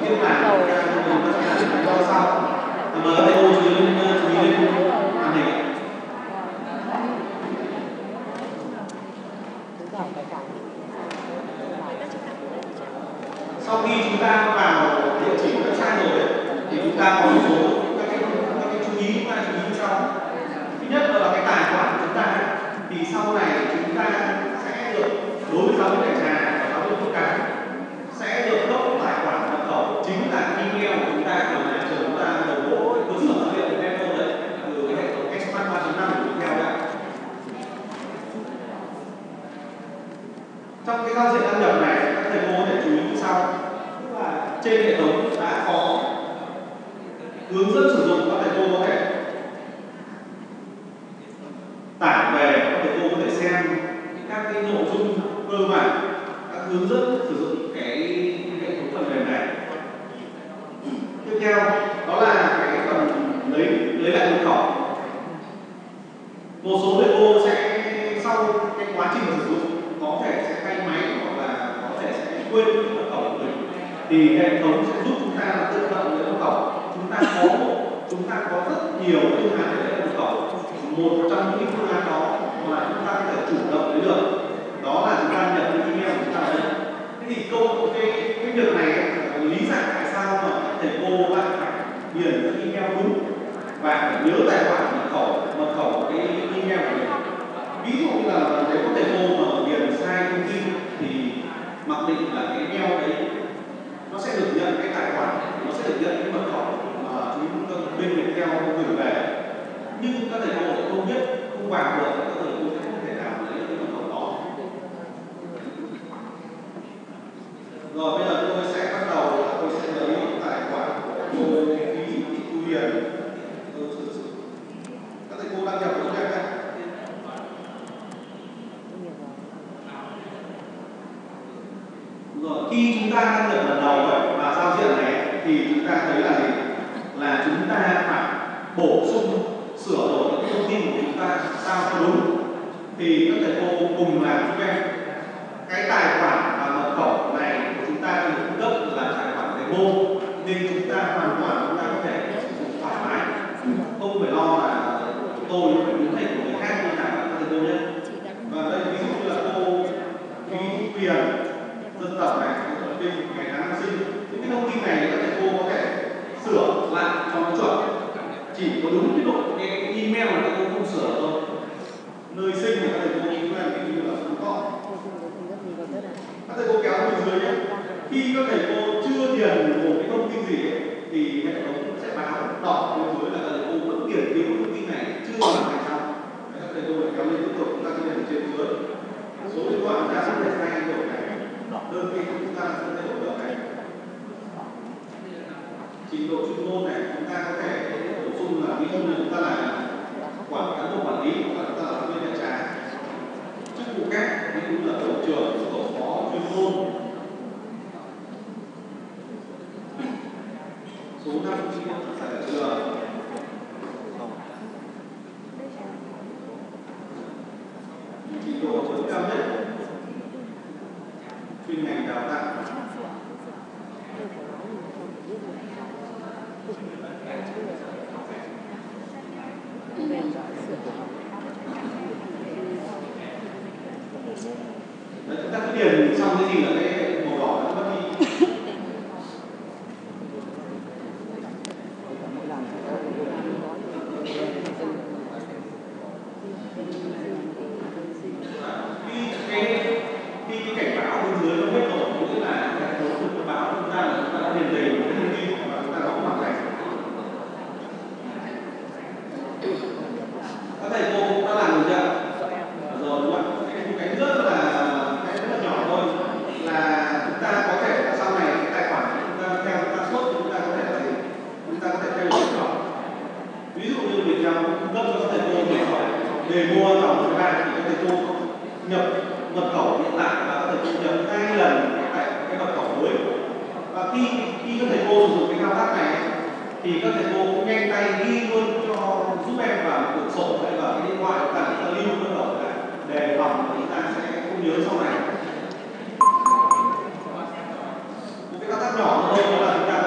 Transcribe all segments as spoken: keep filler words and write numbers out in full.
tiếp làm chúng ta sẽ làm cho sau. Mời các thầy cô chú ý chú ý lên màn hình. Sau khi chúng ta vào địa chỉ website rồi ấy, thì chúng ta có một số các cái, các cái chú ý chúng ta chú ý như sau. Thứ nhất là cái tài khoản của chúng ta ấy, thì sau này chúng ta sẽ được, đối với giáo viên đại trà và giáo viên quốc cá sẽ được cấp tài khoản mật khẩu chính là email của chúng ta của nhà trường chúng ta đồng bộ cơ sở dữ liệu của em đấy, từ cái hệ thống Expert ba chấm năm của Viettel đấy. Trong cái giao diện đăng nhập này, các thầy cô có thể chú ý như sau. Tức là trên hệ thống đã có hướng dẫn sử dụng, các thầy cô có thể tải về, các thầy cô có thể xem các cái nội dung cơ bản, các hướng dẫn sử dụng cái hệ thống phần mềm này. Tiếp theo đó là cái phần lấy lấy lại mật khẩu. Một số thầy cô sẽ sau cái quá trình sử dụng có thể sẽ thay máy hoặc là có thể sẽ quên mật khẩu của mình, thì hệ thống sẽ giúp chúng ta là tự động lấy mật khẩu. Chúng ta có chúng ta có rất nhiều phương án để lấy mật khẩu. Một trong những phương án đó mà chúng ta có thể chủ động lấy được đó là chúng ta nhập cái email của chúng ta ở đây. Thế thì câu cái cái việc này ấy, lý giải tại sao mà các thầy cô lại phải điền cái email đúng và phải nhớ tài khoản mật khẩu mật khẩu của cái email của mình. Ví dụ như là nếu có thầy cô mà điền sai thông tin thì mặc định là cái email đấy nó sẽ được nhận cái tài khoản, nó sẽ được nhận cái mật khẩu mà chúng bên Viettel gửi về, nhưng các thầy cô sẽ không biết, không vào được, các thầy cô sẽ không thể nào lấy được cái mật khẩu đó. Rồi bây giờ tôi sẽ bắt đầu là tôi sẽ lấy tài khoản của cô Phí Thị Thu Hiền. Các thầy cô đăng nhập vào cho em. Rồi khi chúng ta đăng nhập lần đầu ấy, vào giao diện này thì chúng ta thấy là gì? Là chúng ta phải bổ sung, sửa đổi những thông tin của chúng ta sao cho đúng. Thì các thầy cô cùng làm giúp em. Cái tài khoản và mật khẩu này của chúng ta được cung cấp là tài khoản demo, nên chúng ta hoàn toàn chúng ta có thể sử dụng thoải mái, không phải lo là tôi phải đúng hay của người khác như nào các thầy cô nhé. Và đây ví dụ như là cô Phí Huyền dân tộc này, bên ngày tháng năm sinh, những cái thông tin này các thầy cô có thể sửa lại cho nó chuẩn, chỉ có đúng cái độ cái email là các thầy cô không sửa thôi. Nơi sinh thì các thầy cô ghi quen ví dụ như là Phú Thọ. Các thầy cô kéo bên dưới nhé. Khi các thầy cô chưa điền một cái thông tin gì ấy, thì hệ thống sẽ báo đỏ bên dưới là các thầy cô vẫn điền thiếu thông tin này chưa hoàn thành xong. Các thầy cô phải kéo lên tiếp tục, chúng ta sẽ điền trên dưới. Số điện thoại chúng ta sẽ phải thay đổi này, đơn vị chúng ta sẽ thay đổi được này. Trình độ chuyên môn này chúng ta có thể bổ sung là ví dụ như chúng ta là quản cán bộ quản lý hoặc là chúng ta là giáo viên đại trà. Chức vụ khác ví dụ là tổ trưởng, tổ phó chuyên môn. Số năm sinh viên tại trường. Trình độ tối cao nhất, chuyên ngành đào tạo. Đấy, chúng ta cứ điền xong cái gì là cái màu đỏ nó mất đi. Khi cái cảnh báo bên dưới nó hết rồi, nghĩa là hệ thống thông báo chúng ta là chúng ta đã điền đầy đủ thông tin và chúng ta đã hoàn thành. Các thầy cô cũng đã làm được chưa? Rồi đúng không ạ? Cái rất là cái rất là nhỏ thôi, là chúng ta có thể là sau này cái tài khoản chúng ta theo chúng ta xuất chúng ta có thể là gì? Chúng ta có thể thay đổi mật khẩu. Ví dụ như Viettel cung cấp cho các thầy cô mật khẩu để mua dòng thứ hai thì các thầy cô nhập mật khẩu hiện tại và các thầy cô nhập hai lần tại cái mật khẩu mới. Và khi khi các thầy cô sử dụng cái thao tác này thì các thầy cô cũng nhanh tay ghi luôn cho giúp em vào một quyển sổ hay vào cái điện thoại của ta, chúng ta lưu mật khẩu lại đề phòng mà chúng ta sẽ không nhớ sau này. Một cái thao tác nhỏ thôi là chúng ta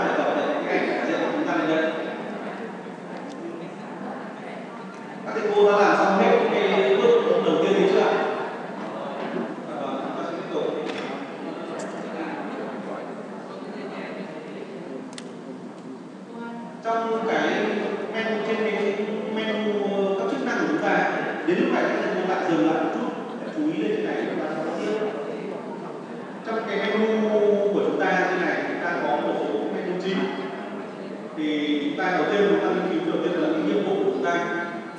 dừng lại một chút để chú ý lên cái này chúng ta sẽ nói tiếp. Trong cái menu của chúng ta như này, chúng ta có một số menu chính. Thì chúng ta đầu tiên chúng ta nghiên cứu đầu tiên là cái nhiệm vụ của chúng ta.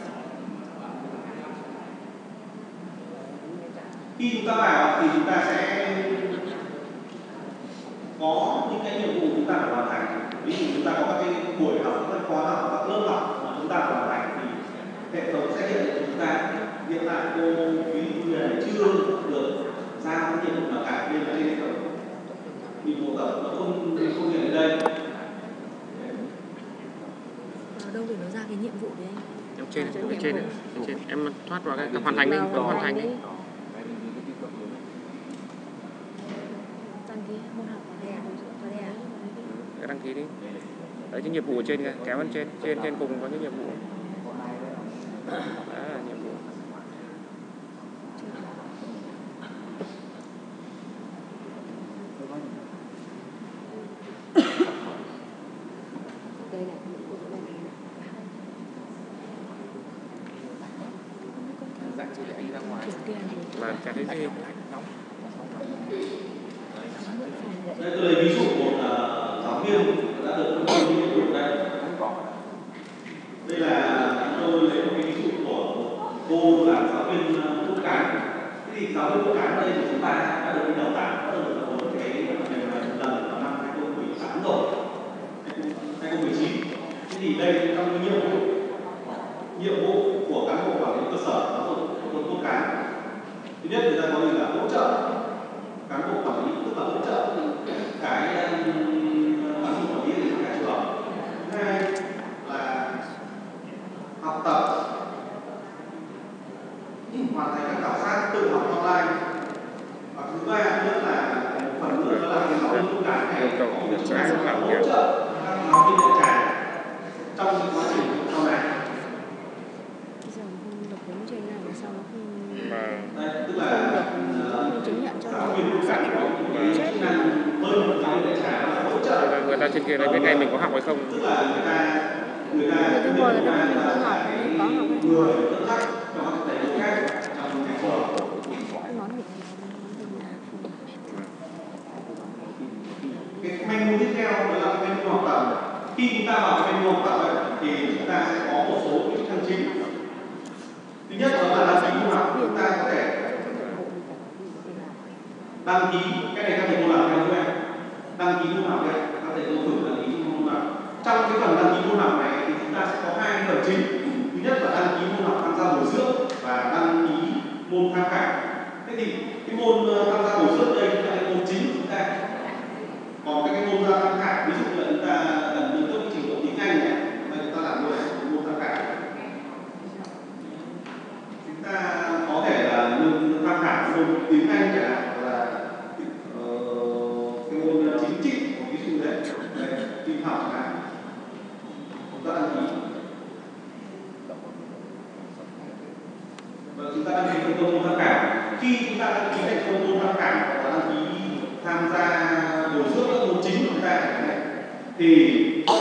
Khi chúng ta vào thì chúng ta sẽ có những cái nhiệm vụ chúng ta phải hoàn thành. Ví dụ chúng ta có các cái buổi học, các khóa học, các lớp học mà chúng ta phải hoàn thành thì hệ thống sẽ hiện cho chúng ta. Hiện tại cô ví dụ như này chưa được giao cái nhiệm vụ nào cả nên là trên hệ thống nhiệm vụ tập nó không không hiện ở đây. Ở đâu để nó ra cái nhiệm vụ đấy anh? Ở trên, ở trên, ở trên. Em thoát vào cái hoàn thành đi, bấm hoàn thành đi. Đăng ký môn học ở đây à? Ở đây à? Cái đăng ký đi. Đấy cái nhiệm vụ ở trên kìa, kéo lên trên, trên trên cùng có cái nhiệm vụ. Đó là nhiệm vụ. Đây này. Mà cái đấy gì? Đây tôi lấy ví dụ một uh, giáo viên đã được phân công nhiệm vụ đây. Đây là tôi lấy một cái ví dụ của cô là giáo viên cốt cán. Thế thì giáo viên cốt cán ở đây của chúng ta đã được đào tạo, đã được tập huấn cái lần vào năm hai không một tám rồi, hai không một chín. Thế thì đây trong cái nhiệm vụ nhiệm vụ của cán bộ quản lý cơ sở giáo dục của cốt cán. Thứ nhất người ta có gì là hỗ trợ cán bộ quản lý, tức là hỗ trợ cái cán bộ quản lý ở nhà trường. Thứ hai là học tập, hoàn thành các khảo sát tự học online. Và thứ ba nữa là một phần nữa đó là cái giáo viên cốt cán này có việc chúng ta sẽ hỗ trợ các giáo viên đại trà trong cái quá trình sau này. Đây, tức là chứng nhận cho giáo viên cốt cán có cái chức năng hơn một giáo viên đại trà là hỗ trợ người ta trên kia này bên này mình có học hay không? Tức là người ta người ta người ta ngồi người ta mình không học, có học hay không? người dẫn dắt cho các thầy cô khác trong nhà trường. Cái menu tiếp theo đó là cái menu học tập. Khi chúng ta vào cái menu học tập ấy, thì chúng ta sẽ có một số chức năng chính. Thứ nhất đó là đăng ký môn học. Chúng ta có thể đăng ký, cái này các thầy cô làm theo cho em. Đăng ký môn học đây, các thầy cô thử đăng ký môn học. Trong cái phần đăng ký môn học này thì chúng ta sẽ có hai phần chính. Thứ nhất là đăng ký môn học tham gia bồi dưỡng và đăng ký môn tham khảo. Thế thì cái môn tham gia bồi dưỡng đây là cái môn chính của chúng ta. Còn các cái môn tham khảo, ví dụ như là chúng ta cần nâng cấp trình độ tiếng Anh này, đây chúng ta làm luôn môn tham khảo. Chúng ta có thể là nâng tham khảo môn tiếng Anh chẳng hạn là uh, cái môn chính trị, ví dụ đấy, đây, tin học này, chúng ta đăng ký. Và chúng ta đăng ký công môn tham khảo. Khi chúng ta đăng ký thành công môn tham khảo và đăng ký tham gia bồi dưỡng các môn chính của chúng ta thì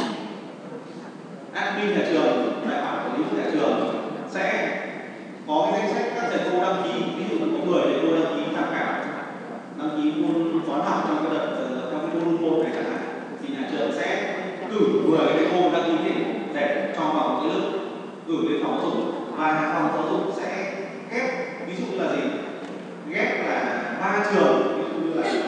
admin nhà trường, tài khoản quản lý của nhà trường sẽ có cái danh sách các thầy cô đăng ký. Ví dụ là có mười thầy cô đăng ký tham khảo, đăng ký môn toán học trong cái đợt trong cái môn một này chẳng hạn, thì nhà trường sẽ cử mười thầy cô đăng ký để cho vào một cái lớp, gửi đến phòng giáo dục và phòng giáo dục sẽ ghép, ví dụ như là gì, ghép là ba trường, ví dụ như là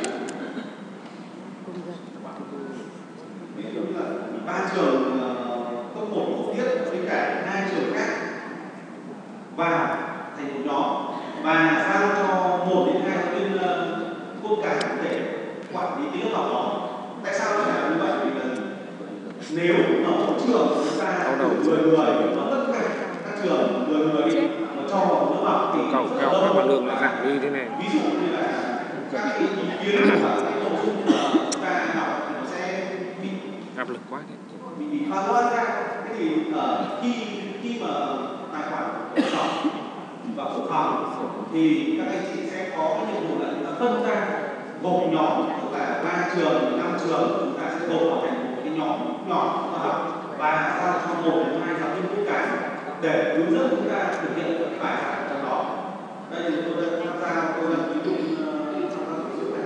ví dụ như là ba trường cấp một của tiết với cả hai trường khác vào thành một nhóm và giao cho một đến hai giáo viên cốt cán để quản lý cái lớp học đó. Tại sao lại làm như vậy? Vì là nếu ở một trường chúng ta mười người nó tất cả các trường mười người đi mà cho vào một lớp học thì cầu kéo các mặt đường giảm đi thế này. Ví dụ như là các cái ý kiến và cái nội dung mà chúng ta học thì nó sẽ bị áp lực quá đấy. bị bị pha loãng ra. Thế thì uh, khi khi mà tài khoản học và quốc phòng thì các anh chị sẽ có cái nhiệm vụ là chúng ta phân ra gộp nhóm, tức là ba trường, năm trường, chúng ta sẽ gộp vào thành một cái nhóm nhỏ chúng ta học và giao cho một đến hai giáo viên cốt cán để hướng dẫn chúng ta thực hiện các bài giảng trong đó. Đây thì tôi đã tham gia tôi là ví dụ tham gia ví dụ này.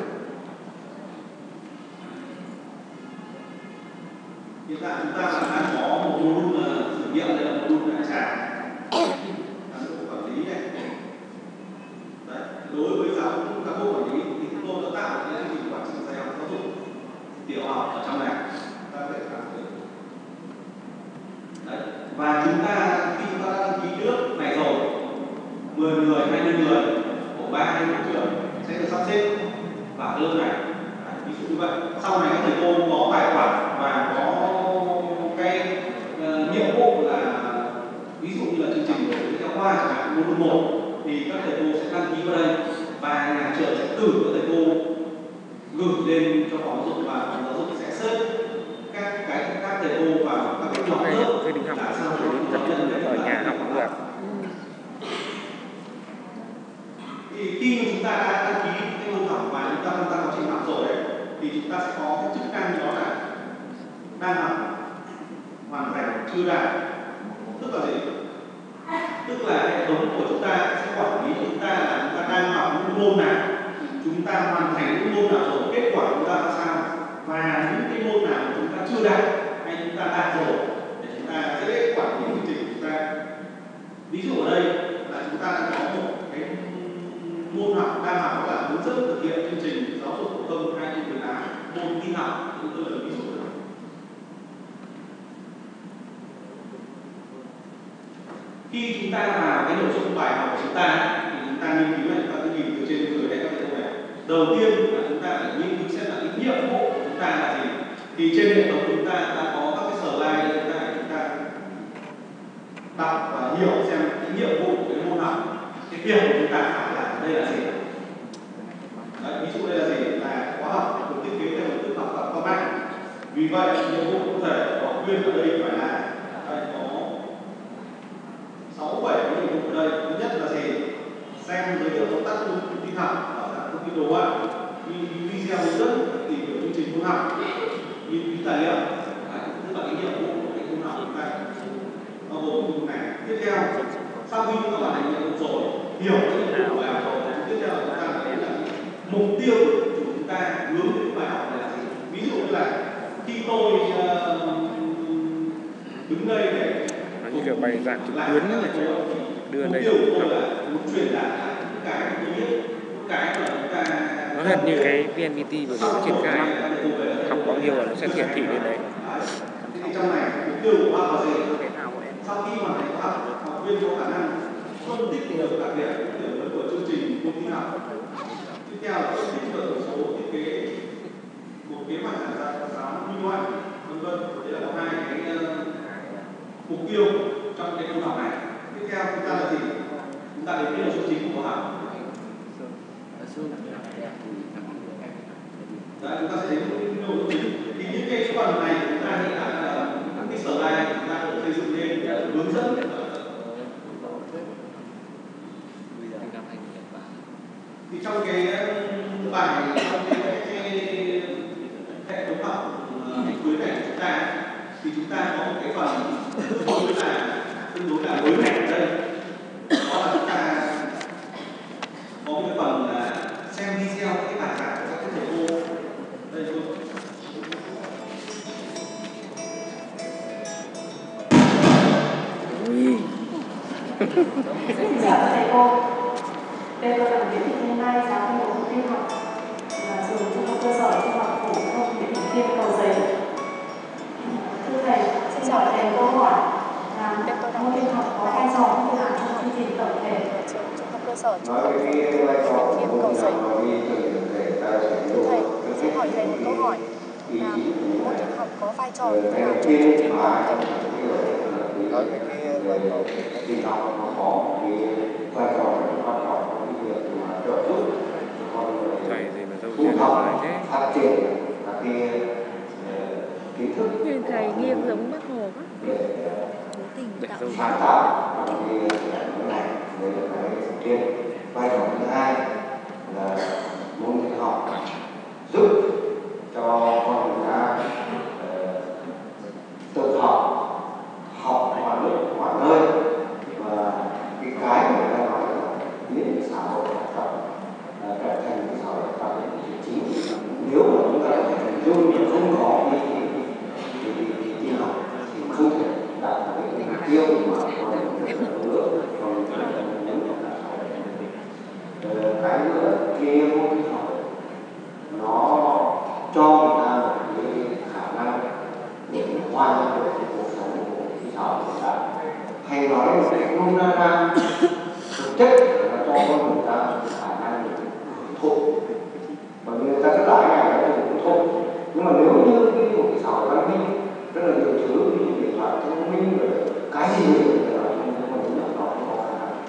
Hiện tại chúng ta đang có một module thử nghiệm, đây là module đại trà, cán bộ quản lý này. Đấy, đối với giáo cán bộ quản lý thì chúng tôi đã tạo cái chương trình quản trị dạy học giáo dục tiểu học ở trong này. Ta có thể cảm thấy. Đấy. Và chúng ta khi chúng ta đã đăng ký lớp này rồi, mười người, hai mươi người, bộ ba hay bộ trưởng sẽ được sắp xếp vào lớp này. Đấy, ví dụ như vậy. Sau này các thầy cô có tài khoản và có cái uh, nhiệm vụ là ví dụ như là chương trình của giáo khoa chẳng hạn, module một thì các thầy cô sẽ đăng ký vào đây và nhà trường sẽ cử các thầy cô gửi lên cho phòng giáo dục và phòng giáo dục sẽ xếp các cái các thầy cô vào các cái nhóm lớp là sao tập trung ở nhà học cũng được. Thì khi chúng ta đã đăng ký cái môn học và chúng ta tham gia vào trình học rồi ấy, thì chúng ta sẽ có cái chức năng đó là đang học, hoàn thành, chưa đạt. Tức là gì? Tức là hệ thống của chúng ta sẽ quản lý chúng ta là chúng ta đang học những môn nào, chúng ta hoàn thành những môn nào rồi, kết quả chúng ta là sao, và những cái môn nào mà chúng ta chưa đạt hay chúng ta đạt rồi để chúng ta dễ quản lý chương trình chúng ta. Ví dụ ở đây là chúng ta đang có một cái môn học đang học là hướng dẫn thực hiện chương trình giáo dục phổ thông hai nghìn không trăm mười tám, môn tin học, chúng tôi là ví dụ này. Khi chúng ta vào cái nội dung bài học của chúng ta thì chúng ta nghiên cứu này, chúng ta cứ nhìn từ trên dưới đây các thầy này. Đầu tiên là chúng ta phải nghiên cứu xem là cái nhiệm vụ của chúng ta là gì. Thì trên hệ thống chúng ta đã có các cái slide để chúng ta chúng ta đọc và hiểu xem cái nhiệm vụ của cái môn học, cái việc của chúng ta phải làm đây là gì. Đấy, ví dụ đây là gì, là khóa học được thiết kế theo hình thức học tập qua mạng. Vì vậy nhiệm vụ cụ thể có khuyên ở đây phải là đây có sáu bảy cái nhiệm vụ ở đây. Thứ nhất là gì, xem giới thiệu tóm tắt thông tin học ở dạng thông tin đồ họa, video hướng dẫn tìm hiểu chương trình môn học, nghiên cứu tài liệu. Đấy, tức là cái nhiệm vụ của cái môn học chúng ta bao gồm nhiệm vụ này. Tiếp theo, sau khi chúng ta hoàn thành nhiệm vụ rồi, hiểu cái nhiệm vụ của bài học rồi, tiếp theo là chúng ta phải là mục tiêu của chúng ta hướng đến bài học là gì. Ví dụ như là khi tôi uh, đứng đây để như kiểu bài giảng trực tuyến này chứ đưa đây học. Nó hệt như cái vê en pê tê vừa mới triển khai, học bao nhiêu là nó sẽ hiển thị lên đấy. Trong này mục tiêu của học là gì? Sau khi hoàn thành học, học viên có khả năng phân tích được đặc điểm điểm lớn của chương trình môn tin học. Tiếp theo là phân tích được số thiết kế một kế hoạch giảng giáo minh họa, vân vân. Đây là có hai cái uh, mục tiêu trong cái môn học này. Tiếp theo chúng ta là gì? Chúng ta đến cái nội dung chính của môn học. Đấy, chúng ta sẽ đến cái nội dung chính. Thì những cái phần này chúng ta hiện tại là những cái slide này chúng ta được xây dựng lên để hướng dẫn. Thì trong cái bài trong cái, cái, cái hệ thống học cuối này của chúng ta thì chúng ta có một cái phần tương đối là tương đối là mới mẻ ở đây, đó là chúng ta có một cái phần là xem video cái bài giảng của các thầy cô. Đây thôi. Xin chào các thầy cô. Đây là bạn Nguyễn Thị Thanh Mai, giáo viên bộ tin học là trường trung học cơ sở trung học phổ thông Nguyễn Thị Thiên, Cầu Giấy. Thưa thầy, xin hỏi thầy câu hỏi là môn tin học có vai trò như là trong chương trình tổng thể trường trung học cơ sở trung học phổ thông Nguyễn Thị Thiên, Cầu Giấy. Thưa thầy, xin hỏi thầy một câu hỏi là môn tin học có vai trò như thế nào trong chương trình tổng thể? Nói về cái vai trò tin học nó có cái vai trò quan trọng trong cái việc mà trợ giúp cho con người tu học, phát triển các cái kiến thức. Nhìn thầy nghiêm giống Bác Hồ quá. Cố tình tạo sáng tạo trong cái cái này. Đây là cái đầu tiên. Vai trò thứ hai là môn tin học giúp cho con người ta tự học, học mọi lúc mọi nơi, và cái cái người ta nói là biến sáng nếu như không có cái cái tin học thì không thể đạt được cái mục tiêu mà con cái nữa con nhấn cái nữa cái môn tin học nó cho người ta một cái khả năng để hoàn thành được cuộc sống của thị xã của người ta, hay nói một cách nôm na ra thực chất là cho con người ta khả năng hưởng thụ, và người ta rất là ngại cái hưởng thụ. Nhưng mà nếu như một cái xã hội văn minh rất là nhiều thứ như điện thoại thông minh rồi cái gì người ta nói nhưng mà những nó không có khả năng.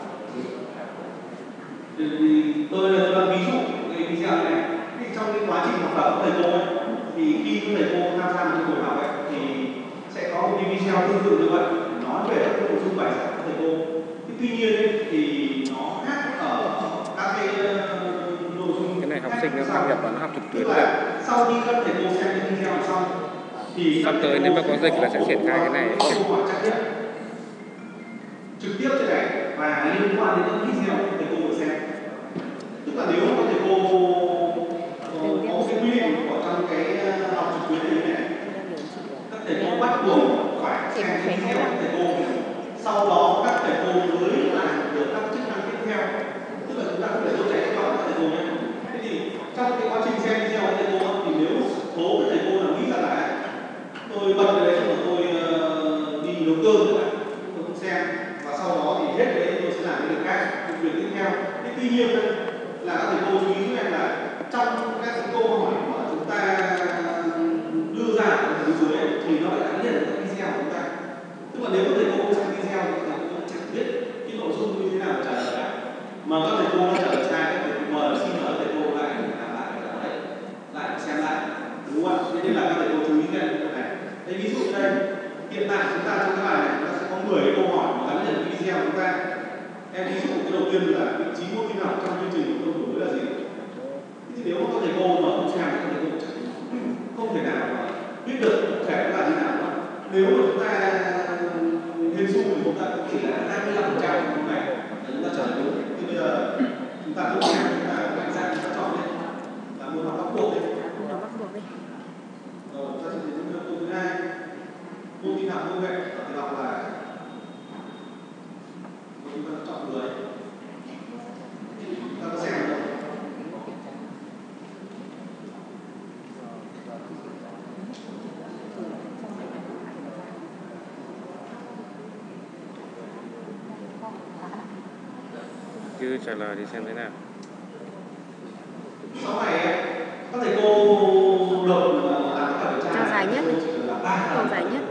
Tôi là tôi là ví dụ cái video này. Trong cái quá trình học tập của thầy cô ấy, thì khi thầy cô tham gia một buổi học ấy, thì sẽ có một cái video tương tự như vậy nói về các nội dung bài giảng của thầy cô. Thì tuy nhiên ấy, thì nó khác ở các cái uh, nội dung. Cái này học sinh nó tham nhập vào nó học trực tuyến rồi. Sau khi các thầy cô xem cái video xong thì sắp tới nếu mà có dịch là sẽ triển khai cái này có câu hỏi trực tiếp trực tiếp trên này và liên quan đến các video của thầy cô vừa xem. Tức là nếu mà thầy cô có cái quy định của trong cái học trực tuyến này này, các thầy cô bắt buộc phải xem cái video của thầy cô, sau đó các thầy cô mới làm được các chức năng tiếp theo. Tức là chúng ta không thể đốt cháy cái bọn các thầy cô nhé. Thế thì trong cái quá trình xem video của thầy cô thì nếu số các thầy cô là nghĩ rằng là tôi bật cái đấy mà tôi uh, đi nấu cơm rồi tôi không xem, và sau đó thì hết đấy tôi sẽ làm cái việc khác, công việc tiếp theo. Thế tuy nhiên là các thầy cô chú ý giúp em là trong các câu hỏi mà chúng ta đưa ra ở phía dưới ấy, thì nó lại gắn liền với các video của chúng ta. Tức là nếu các thầy cô không xem video thì thầy cô chẳng biết cái nội dung như thế nào trả lời cả. Mà các thầy cô đã trả lời sai, các thầy cô mời xin mời thầy cô lại làm lại lại lại xem lại, đúng không ạ? Thế nên là các thầy cô chú ý cái này. Thế ví dụ như đây, hiện tại chúng ta trong cái bài này chúng ta sẽ có mười câu hỏi mà gắn liền với video của chúng ta. Em ví dụ cái đầu tiên là vị trí môn tin học trong chương trình của tôi đổi mới là gì? Thì nếu mà các thầy cô mà không xem thì các thầy cô chẳng không thể nào mà biết được cụ thể là như nào nữa. Nếu mà chúng ta hên xui thì chúng ta cũng chỉ là hai mươi lăm phần trăm của này chúng ta trả lời đúng. Thì bây giờ chúng ta không xem, chúng ta mạnh dạn chúng ta chọn đi là môn học bắt buộc đi. Môn học bắt buộc đi. Rồi chúng ta sẽ đến câu thứ hai, môn tin học công nghệ thì học là chúng ta chọn người. Chúng ta có xem được không? Cứ trả lời thì xem thế nào. Sau này các thầy cô được làm các bài Cho dài nhất đi. Câu dài nhất.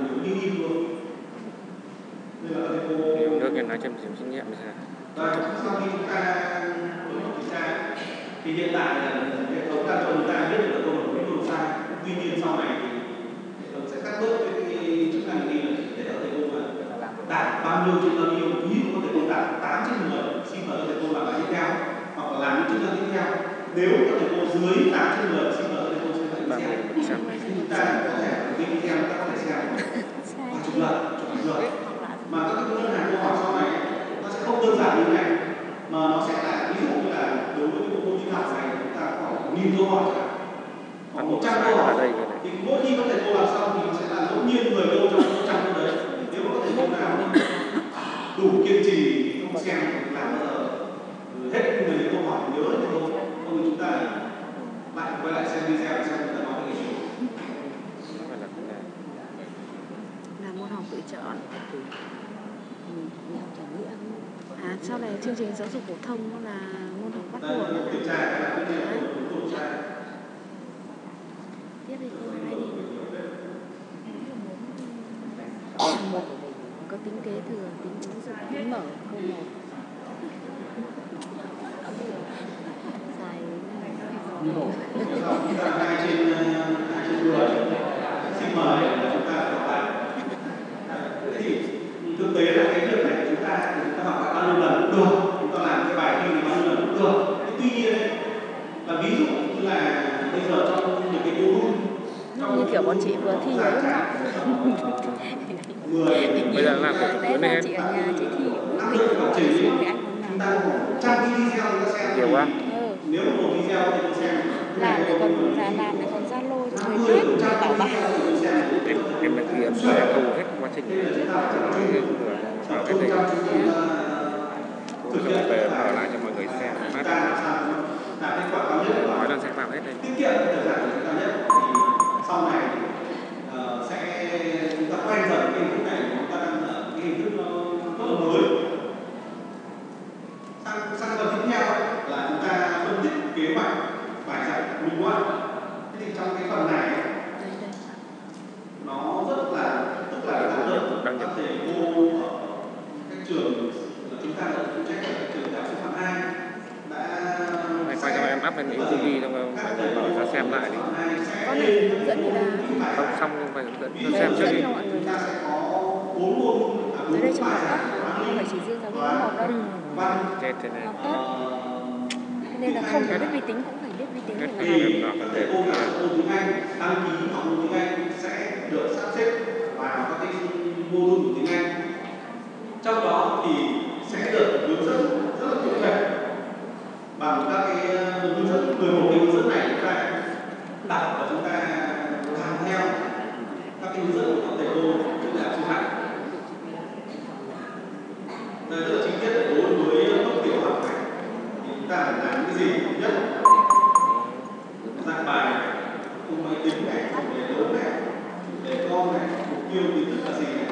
Nếu nước nhân nói chăm điểm kinh nghiệm thì sao? Và sau khi chúng ta kiểm tra thì hiện tại là hệ thống đã cho chúng ta biết được câu hỏi đúng đúng sai. Tuy nhiên sau này thì hệ thống sẽ cắt bớt cái chức năng đi là để các thầy cô mà đạt bao nhiêu trên bao nhiêu. Ví dụ có thầy cô đạt tám trên mười, xin mời các thầy cô làm bài tiếp theo hoặc là làm những chức năng tiếp theo. Nếu các thầy cô dưới tám trên mười, xin mời các thầy cô xem lại video. Chúng ta có thể cái video ta có thể xem và chụp lần, chụp ảnh rồi. Mà các cái ngân hàng câu hỏi sau này nó sẽ không đơn giản như thế này, mà nó sẽ là ví dụ như là đối với bộ môn tin học này chúng ta có khoảng nghìn câu hỏi chẳng hạn, khoảng một trăm câu hỏi thì mỗi khi các thầy cô làm xong thì nó sẽ là ngẫu nhiên mười câu trong một trăm câu đấy. Nếu các thầy cô nào đủ kiên trì thì không xem thì làm bao giờ hết mười câu hỏi nhớ thì thôi, không thì chúng ta lại quay lại xem video xem người ta nói cái gì. Là môn học tự chọn. À, sau này chương trình giáo dục phổ thông là môn học bắt buộc. Tiếp đi cô hai đi. Một có tính kế thừa, tính ứng dụng, tính mở câu một. Dài hai trên hai trên mười. Xin mời chúng ta học lại. Thế thì thực tế là cái việc này chúng ta chúng ta học lại bao nhiêu lần cũng được, chúng ta làm cái bài thi này bao nhiêu lần cũng được. Thế tuy nhiên ấy, là ví dụ như là bây giờ trong những cái module như kiểu bọn chị vừa thi ấy bây giờ làm đấy là chị ở nhà chị thi mình chúng ta trăm cái video chúng ta xem nhiều quá. Nếu một video thì tôi xem làm để còn là làm để còn Zalo cho người khác chuyển. thu hết quá trình Thế là chúng ta phải nói tập vừa trung vào cái gì trong chúng ta cũng thực rồi hiện về và mở lại cho mọi người xem chúng phát ta làm sao đạt kết quả cao nhất nói và đơn sẽ vào hết đây. tiết kiệm thời gian của chúng ta nhất, thì sau này uh, sẽ chúng ta quen dần cái hình thức này, chúng ta đang ở cái hình thức nó rất là mới. Sang sang phần tiếp theo là chúng ta phân tích kế hoạch bài giải minh họa. Thế thì trong cái phần này nó rất là tức là các lớp các thầy cô ở các trường chúng ta là phụ trách ở các trường đại học sư phạm hai đã Này, quay cho em up lên YouTube xong rồi mọi người mở ra xem lại đi. Có này hướng dẫn người ta. Không xong không phải hướng dẫn, Về xem hướng trước dẫn đi. cho mọi người ta là sẽ có bốn môn tới đây trường học cấp không phải chỉ riêng giáo viên lớp một đâu. Chết thế này. Học cấp. Nên là không có biết vi tính cũng phải biết vi tính để làm. thì thầy cô là môn tiếng Anh đăng ký học môn tiếng Anh sẽ được sắp xếp vào các cái môn của tiếng Anh. Trong đó thì sẽ được hướng dẫn rất là cụ thể bằng các cái hướng dẫn, mười một cái hướng dẫn này chúng ta đọc và chúng ta làm theo các cái hướng dẫn của các thầy cô của đại học sư phạm. Đây rất là chi tiết đối với cấp tiểu học này thì chúng ta phải làm cái gì nhất, dạng bài này, cùng máy tính này, đề lớn này, đề con này, mục tiêu kiến thức là gì này.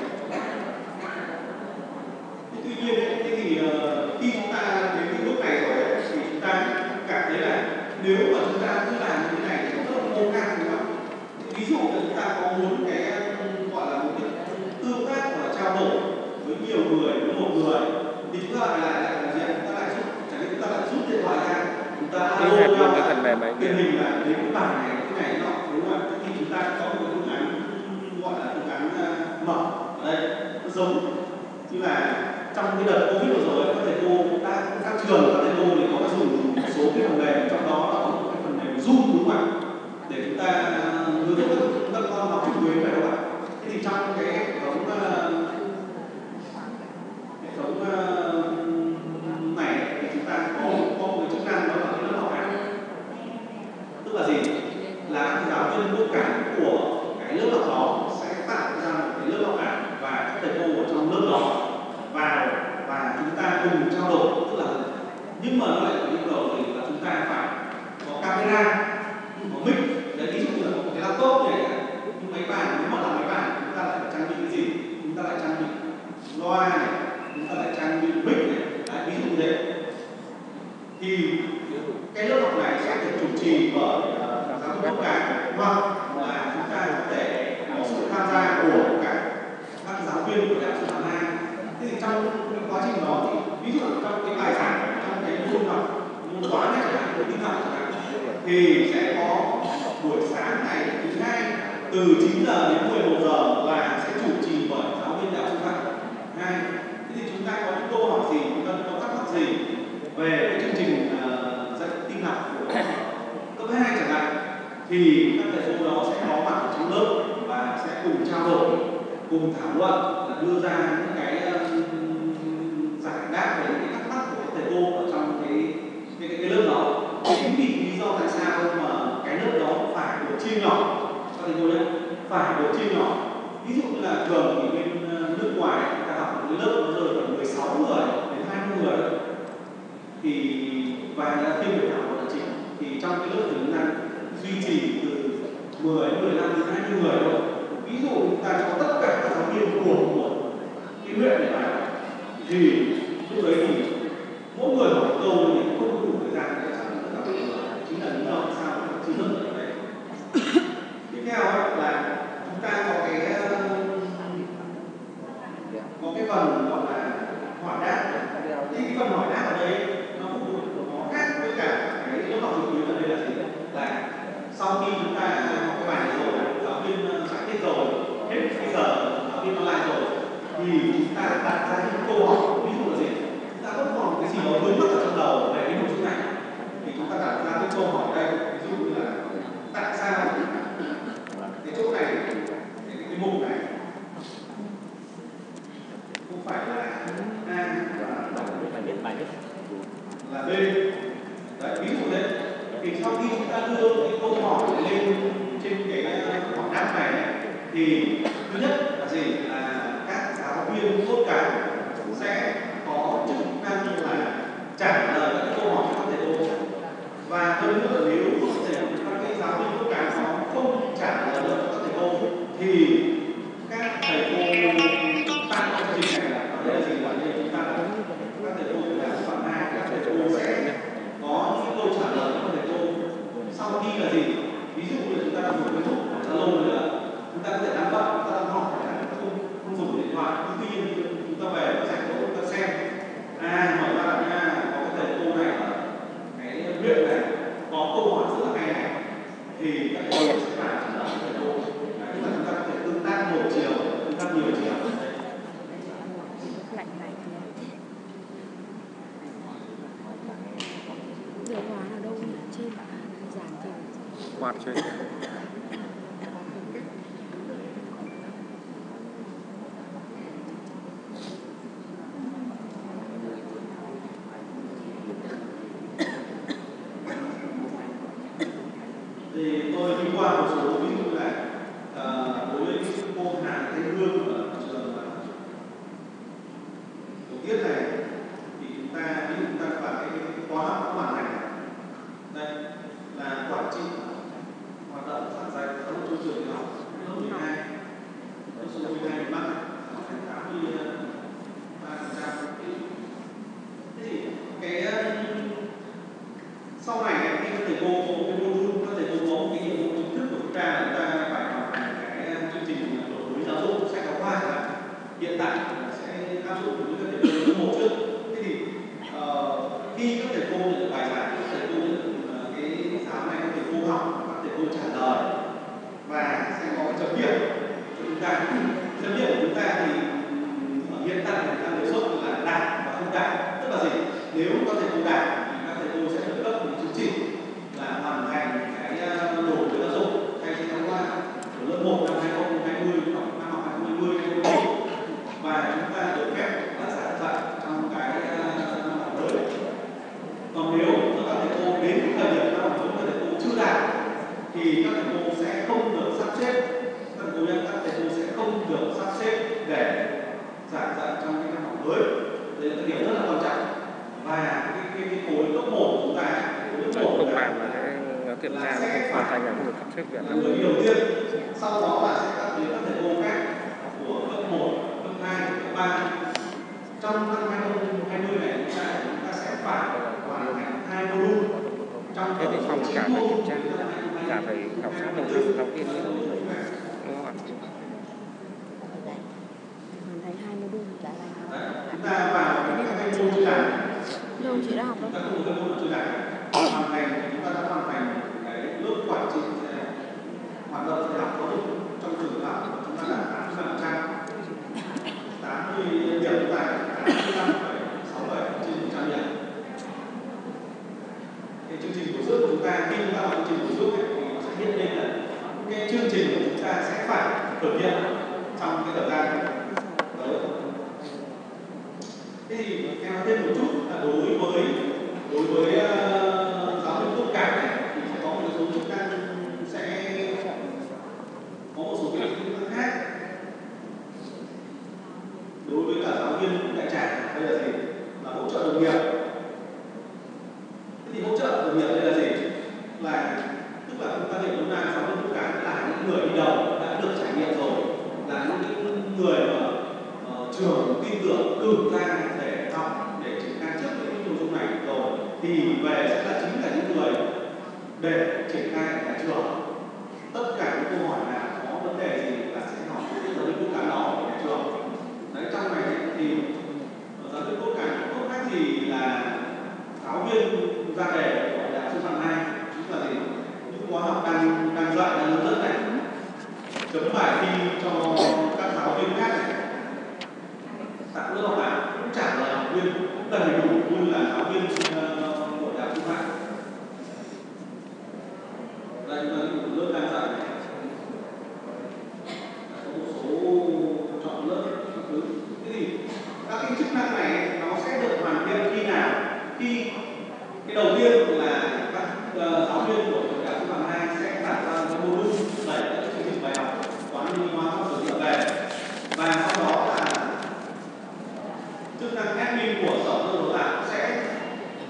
Tuy nhiên ấy, thế thì uh, khi chúng ta đến cái bước này rồi ấy, thì chúng ta cảm thấy là nếu mà chúng ta cứ làm như thế này thì rất là khô khan, đúng không? Ví dụ là chúng ta có muốn cái gọi là một cái tương tác hoặc là trao đổi với nhiều người, với một người, thì chúng ta lại lại lại làm gì? Chúng ta lại rút, chẳng hạn chúng ta lại rút điện thoại ra, chúng ta alo nhau cái phần mềm ấy tình hình là đến cái bài này cái này nọ, đúng không? Thế thì chúng ta có một cái phương án gọi là phương án uh, mở ở đây, nó giống như là trong cái đợt Covid vừa rồi các thầy cô đã các trường các thầy cô thì có dùng một số cái phần mềm, trong đó là có một cái phần mềm Zoom, đúng không ạ, để chúng ta hướng dẫn các con học trực tuyến phải không ạ? Thế thì trong cái hệ thống hệ thống này thì chúng ta có có một cái chức năng đó là cái lớp học ảo. Tức là gì? Là giáo viên vô cảm của cái lớp học đó sẽ tạo ra một cái lớp học ảo và các thầy cô ở trong lớp đó vào và chúng ta cùng trao đổi, tức là nhưng mà nó lại có yêu cầu gì là chúng ta phải có camera, có mic. Đấy, ví dụ như là một cái laptop này, những máy bàn, nếu mà là máy bàn chúng ta lại phải trang bị cái gì? Chúng ta lại trang bị loa này, chúng ta lại trang bị mic này. Đấy, ví dụ như thế. Thì cái lớp học này sẽ được chủ trì bởi uh, giáo viên cả hoặc là chúng ta có thể có sự tham gia của cả các giáo viên của đại học sư phạm hai. Thế thì trong cái quá trình đó thì ví dụ trong cái bài giảng, trong cái môn học, môn toán này chẳng hạn, môn tin học chẳng hạn, thì sẽ có buổi sáng ngày thứ hai từ chín giờ đến mười một giờ là sẽ chủ trì bởi giáo viên đại học sư phạm hai. Thế thì chúng ta có những câu hỏi gì, chúng ta có thắc mắc gì về cái chương trình uh, dạy tin học của cấp hai chẳng hạn, thì các thầy cô đó sẽ có mặt ở trong lớp và sẽ cùng trao đổi, cùng thảo luận, là đưa ra những cái uh, giải đáp về những cái thắc mắc của các thầy cô ở trong cái cái, cái, cái lớp đó. Chính vì lý do tại sao mà cái lớp đó phải được chia nhỏ, các thầy cô nhé, phải được chia nhỏ. Ví dụ như là thường thì bên uh, nước ngoài người ta học cái lớp nó rơi khoảng mười sáu người đến hai mươi người, thì và là thêm buổi học của chị, thì trong cái lớp thì chúng ta duy trì từ mười, mười lăm đến hai mươi người thôi. Ví dụ chúng ta cho tất cả các giáo viên của một cái huyện này vào, thì lúc đấy thì mỗi người hỏi câu thì không có đủ thời gian để trả lời tất cả mọi người. Chính là lý do sao mà chưa rất ở đây. Tiếp theo là chúng ta có cái có cái phần gọi là hỏi đáp. Thì cái phần hỏi đáp ở đây nó cũng nó khác với cả cái lớp học trực tuyến ở đây là gì? Là sau khi chúng ta học cái bài này rồi, giáo viên giải thích rồi, hết bây giờ giáo viên online rồi, thì chúng ta đặt ra những câu hỏi, ví dụ là gì? Chúng ta vẫn còn cái gì đó vướng mắc ở trong đầu về cái nội dung này, thì chúng ta đặt ra cái câu hỏi đây, ví dụ như là tại sao cái chỗ này, cái, cái mục này không phải là A là B. Đấy, ví dụ thế. Thì sau khi chúng ta đưa cái câu hỏi lên trên cái hỏi đáp này, thì thứ nhất là thì các thầy cô chúng ta có chương trình này là đây là gì gọi là chúng ta là các thầy cô là phần hai, các thầy cô sẽ có những câu trả lời của các thầy cô sau khi là gì, ví dụ như chúng ta đang dùng Facebook hoặc Zalo nữa, chúng ta có thể đăng bận, chúng ta đang học không không dùng điện thoại, nhưng tuy nhiên chúng ta về sạch chỗ chúng ta xem à hỏi ra là nha có cái thầy cô này ở cái huyện này có câu hỏi rất là hay này thì các thầy cô sẽ phải trả lời thầy cô. Nhưng mà chúng ta có thể tương tác một chiều, tương tác nhiều chiều. Lạnh này. Điều hòa ở đâu trên giàn trên. Quạt trên. Thì tôi đi qua một số ví dụ này uh, đối với cô Hà Thanh Hương ở trường Tổ Tiết này thì chúng ta ví dụ chúng ta vào cái khóa học hoàn thành đây là quản trị hoạt động giảng dạy giáo dục trong trường học lớp mười hai, lớp số mười hai Bắc học thành tám mươi ba phần trăm. Thế thì cái sau này khi các thầy cô có một cái module, các thầy cô có một cái nhiệm vụ chính thức của chúng ta là chúng ta phải học cái chương trình đổi mới giáo dục sách giáo khoa chẳng hạn. Hiện tại sẽ áp dụng với các thầy cô lớp một trước. Thế thì uh, khi các thầy cô nhận được bài giảng, các thầy cô nhận được uh, cái giáo này, các thầy cô học, các thầy cô trả lời và sẽ có cái chấm điểm cho chúng ta. Chấm điểm của chúng ta thì uh, hiện tại chúng ta đề xuất là đạt và không đạt. Tức là gì? Nếu các thầy cô đạt thầy cô sẽ được cấp một chứng chỉ là hoàn thành cái đổi mới giáo dục hay sách giáo khoa của lớp một năm hai nghìn không trăm hai mươi hoặc năm học hai nghìn không trăm hai mươi hai nghìn không trăm hai mươi mốt và chúng ta được phép là giảng dạy trong cái năm học mới. Còn nếu các thầy cô đến thời điểm năm học mới các thầy cô chưa đạt thì các thầy cô sẽ không được sắp xếp, các thầy cô các thầy cô sẽ không được sắp xếp để giảng dạy trong cái năm học mới. Đây là cái điểm rất là quan trọng. Và cái, cái, cái khối cấp một của chúng ta, khối cấp một không bàn là cái kiểm tra nó không hoàn thành là không được sắp xếp việc. Người đầu tiên, sau đó là sẽ các các thầy cô khác của cấp một, cấp hai, cấp ba. Trong năm hai nghìn không trăm hai mươi này chúng ta, chúng ta sẽ phải hoàn thành hai module. Trong thế thì phòng cả phải kiểm tra, cả phải khảo sát đồng học giáo viên nữa. Đúng không ạ? Hoàn thành hai module đã là chúng ta vào cái module này. đâu chị đã học đâu. Chúng ta không có cái module này. Hoàn thành chúng ta đã hoàn thành cái lớp quản trị hoạt động dạy học giáo dục trong trường học của chúng ta là tám mươi phần trăm, tám mươi điểm tại tám mươi lăm phẩy sáu bảy trên một trăm điểm. Cái chương trình bổ dưỡng của chúng ta khi chúng ta vào chương trình bổ dưỡng thì nó sẽ hiện lên là cái chương trình của chúng ta sẽ phải thực hiện trong cái thời gian đấy. Thế thì em nói thêm một chút là đối với đối với uh, giáo viên tốt cả này thì sẽ có một số chức năng sẽ có một số cái chức năng khác đối với cả giáo viên đại trà. Đây là gì? Là hỗ trợ đồng nghiệp. Thế thì hỗ trợ đồng nghiệp đây là gì? Là tức là chúng ta hiểu đúng là giáo viên tốt cả là những người đi đầu đã được trải nghiệm rồi, là những người mà uh, trường tin tưởng cử ra để học để triển khai trước những nội dung này rồi thì về sẽ là chính là những người để triển khai ở nhà trường. Tất cả những câu hỏi nào có vấn đề gì là sẽ hỏi những giáo viên tốt cả đó ở nhà trường. Đấy, trong này thì giáo viên tốt cả không khác gì là giáo viên ra đề của đại học sư phạm hai, chính là gì? Những khóa học đang đang dạy đang hướng dẫn này, chấm bài thi cho các giáo viên khác này, tặng lớp học bạ cũng trả lời học viên cũng đầy đủ như là giáo viên uh, của đại học sư phạm. Đây là những lớp đang dạy này, có một số chọn lớp các thứ. Thế thì các cái chức năng này nó sẽ được hoàn thiện khi nào? Khi cái đầu tiên là các uh, giáo viên của đại học sư phạm hai sẽ đặt ra cái module đẩy các chương trình bài học toán lý hóa học sử dụng về, và sau đó là chức năng admin của sở giáo dục đào tạo sẽ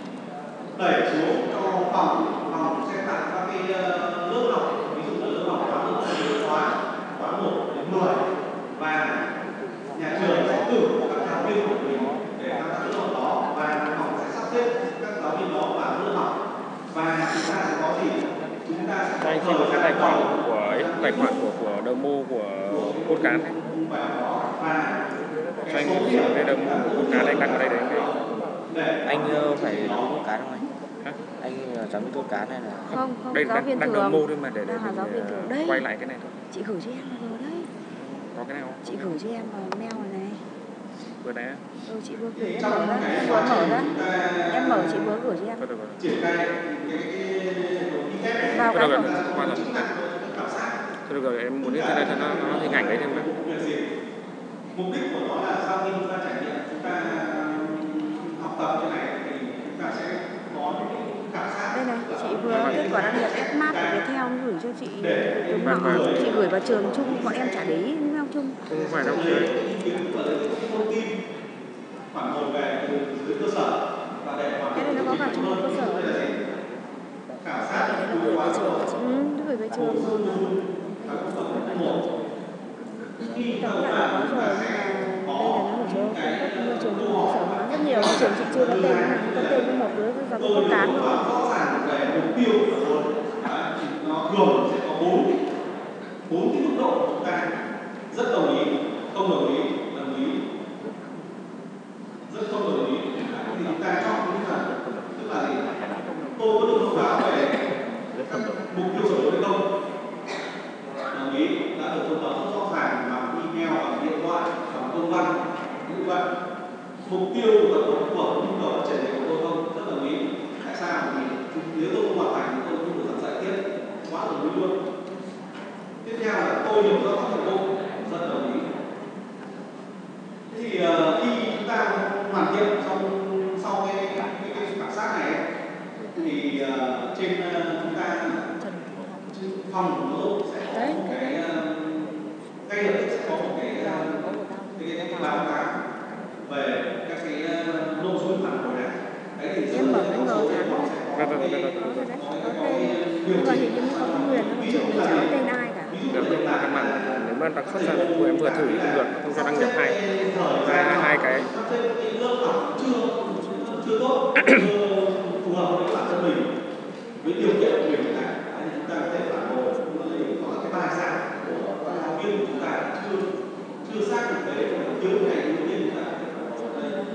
tài khoản của của Domo của cốt cán ấy. Cho anh xem cái Domo của cốt cán anh đăng ở đây đấy. Anh uh, phải giáo viên cốt cán không anh? Hả? Anh là giáo viên cốt cán này là Không, không, đây giáo đang, viên đang thường. Domo thôi mà để, để Đang là giáo viên thường. uh, Đây. quay lại cái này thôi. Chị gửi cho em rồi đấy. Có cái này không? Chị gửi cho em vào mail này này. Vừa nãy á? Ừ, chị vừa gửi em mở ra, em vừa mở ra. Em mở chị vừa gửi cho em. Thôi được rồi. Vào Thôi cái được rồi, phòng. qua rồi. Thôi được rồi, em muốn biết cho nó, nó hình ảnh đấy thêm nữa. Mục đích của nó là sau khi chúng ta trải nghiệm, chúng ta học tập như này thì chúng ta sẽ có những cảm giác. Đây này, chị vừa kết quả đăng nhập Smart của Viettel gửi cho chị đúng không? Chị gửi vào trường chung, bọn em chả để ý nhau chung. Không phải đâu chứ. Phản hồi về từ dưới cơ sở và để hoàn Cái này nó có vào trong cơ sở. khảo sát Nó gửi về trường. Ừ, nó gửi về trường. Tấm là có rồi, nhưng mà đây là nó ở chỗ các môi trường cơ sở nó rất nhiều, môi trường chị chưa có tên, có tên với một đứa giáo viên cốt cán thôi. Rõ ràng về mục tiêu của tôi, nó thường sẽ có bốn bốn cái mức độ của chúng ta rất đồng ý, không đồng ý, đồng ý, rất không đồng ý, thì chúng ta chọn những phần tức là gì? Tôi có được thông báo về mục tiêu sở hay không? Đồng ý đã được thông báo rất rõ ràng bằng email, bằng điện thoại, bằng công văn như vậy. Mục tiêu và của nhu cầu phát triển của tôi không rất đồng ý. Tại sao? Vì nếu tôi không hoàn thành thì tôi không được giảng dạy tiếp, quá đồng ý luôn. Tiếp theo là tôi hiểu rõ các nhiệm vụ, rất đồng ý. Thế thì uh, khi chúng ta hoàn thiện trong sau cái cái, cái khảo sát này thì uh, trên uh, chúng ta trên phòng của giáo dục sẽ có một cái uh, ngay lập tức sẽ có một cái uh, cái, cái, cái báo cáo về các cái uh, nội dung phản hồi này. Đấy thì Em mở cái ngờ tháng Vâng, vâng, vâng, vâng. có tên, nhưng mà hình như không có quyền, nó chưa bị chả tên ai cả. Được, nhưng mà căn bản nếu mà đăng xuất ra của em vừa thử thì không được, không cho đăng nhập hai hai, hai cái. Chưa tốt, chưa phù hợp với bản thân mình, với điều kiện của mình này, thì chúng ta có thể phản hồi, đó là cái bài giảng của giáo viên của chúng ta chưa chưa xác thực đấy, thiếu cái này thiếu cái chúng ta phải phản hồi đây.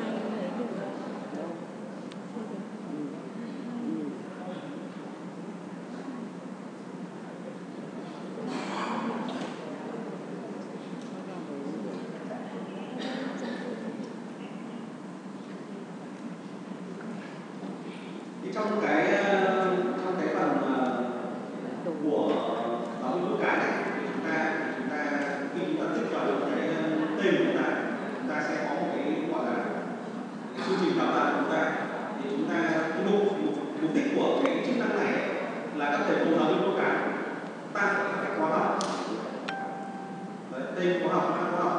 Trong cái trong cái phần của giáo viên cốt cán này thì chúng ta chúng ta khi chúng ta tiếp vào cái tên của chúng ta, chúng ta sẽ có một cái gọi là cái chương trình đào tạo của chúng ta, thì chúng ta cái mục mục đích của cái chức năng này là các thầy cô giáo viên cốt cán tăng các khóa học. Đấy, tên khóa học, mã khóa học.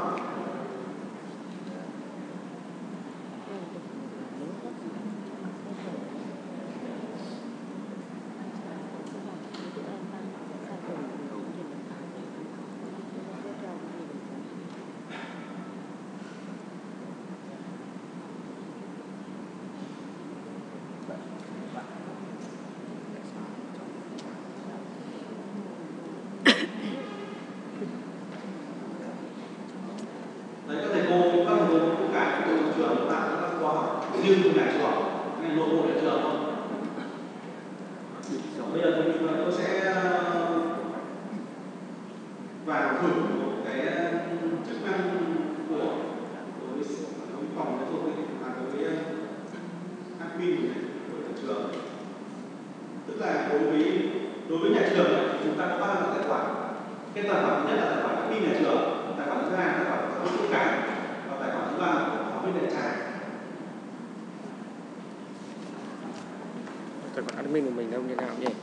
Đấy, các thầy cô, các thầy cô cũng cả của trường trường tạo các khóa học riêng của nhà trường, hay nội bộ nhà trường thôi. Bây giờ tôi, tôi sẽ vào thử một cái chức năng của đối với phòng giáo dục và đối với admin của nhà trường. Tức là đối với đối với nhà trường thì chúng ta có ba loại tài khoản. Cái tài khoản thứ nhất là tài khoản admin nhà trường, tài khoản thứ hai là tài khoản giáo viên cốt cán, và tài khoản thứ ba là giáo viên đại trà. Tài khoản admin của mình đâu như nào nhỉ?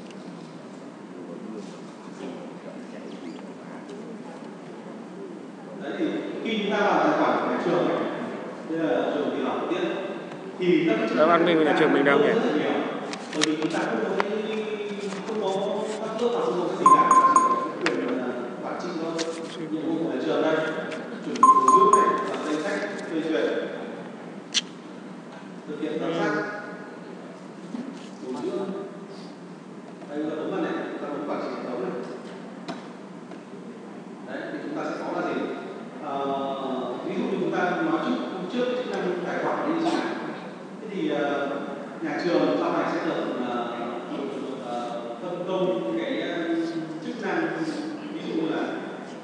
Đấy thì khi chúng ta vào tài khoản của nhà trường này, bây giờ trường thì học tiết thì các Đó admin của nhà trường mình đâu nhỉ? Bởi vì chúng ta không có không có các lớp nào sử dụng cái gì cả, chỉ có quyền quản trị thôi. Nhiệm vụ của nhà trường đây, chuẩn bị bổ dưỡng này, và danh sách phê duyệt, thực hiện giám sát, bổ dưỡng. Đây là tấm này, ta muốn quản trị hệ thống này. ta nói trước trước chức năng tài khoản đi chẳng hạn. Thế thì uh, nhà trường sau này sẽ được uh, uh, phân công cái uh, chức năng, ví dụ như là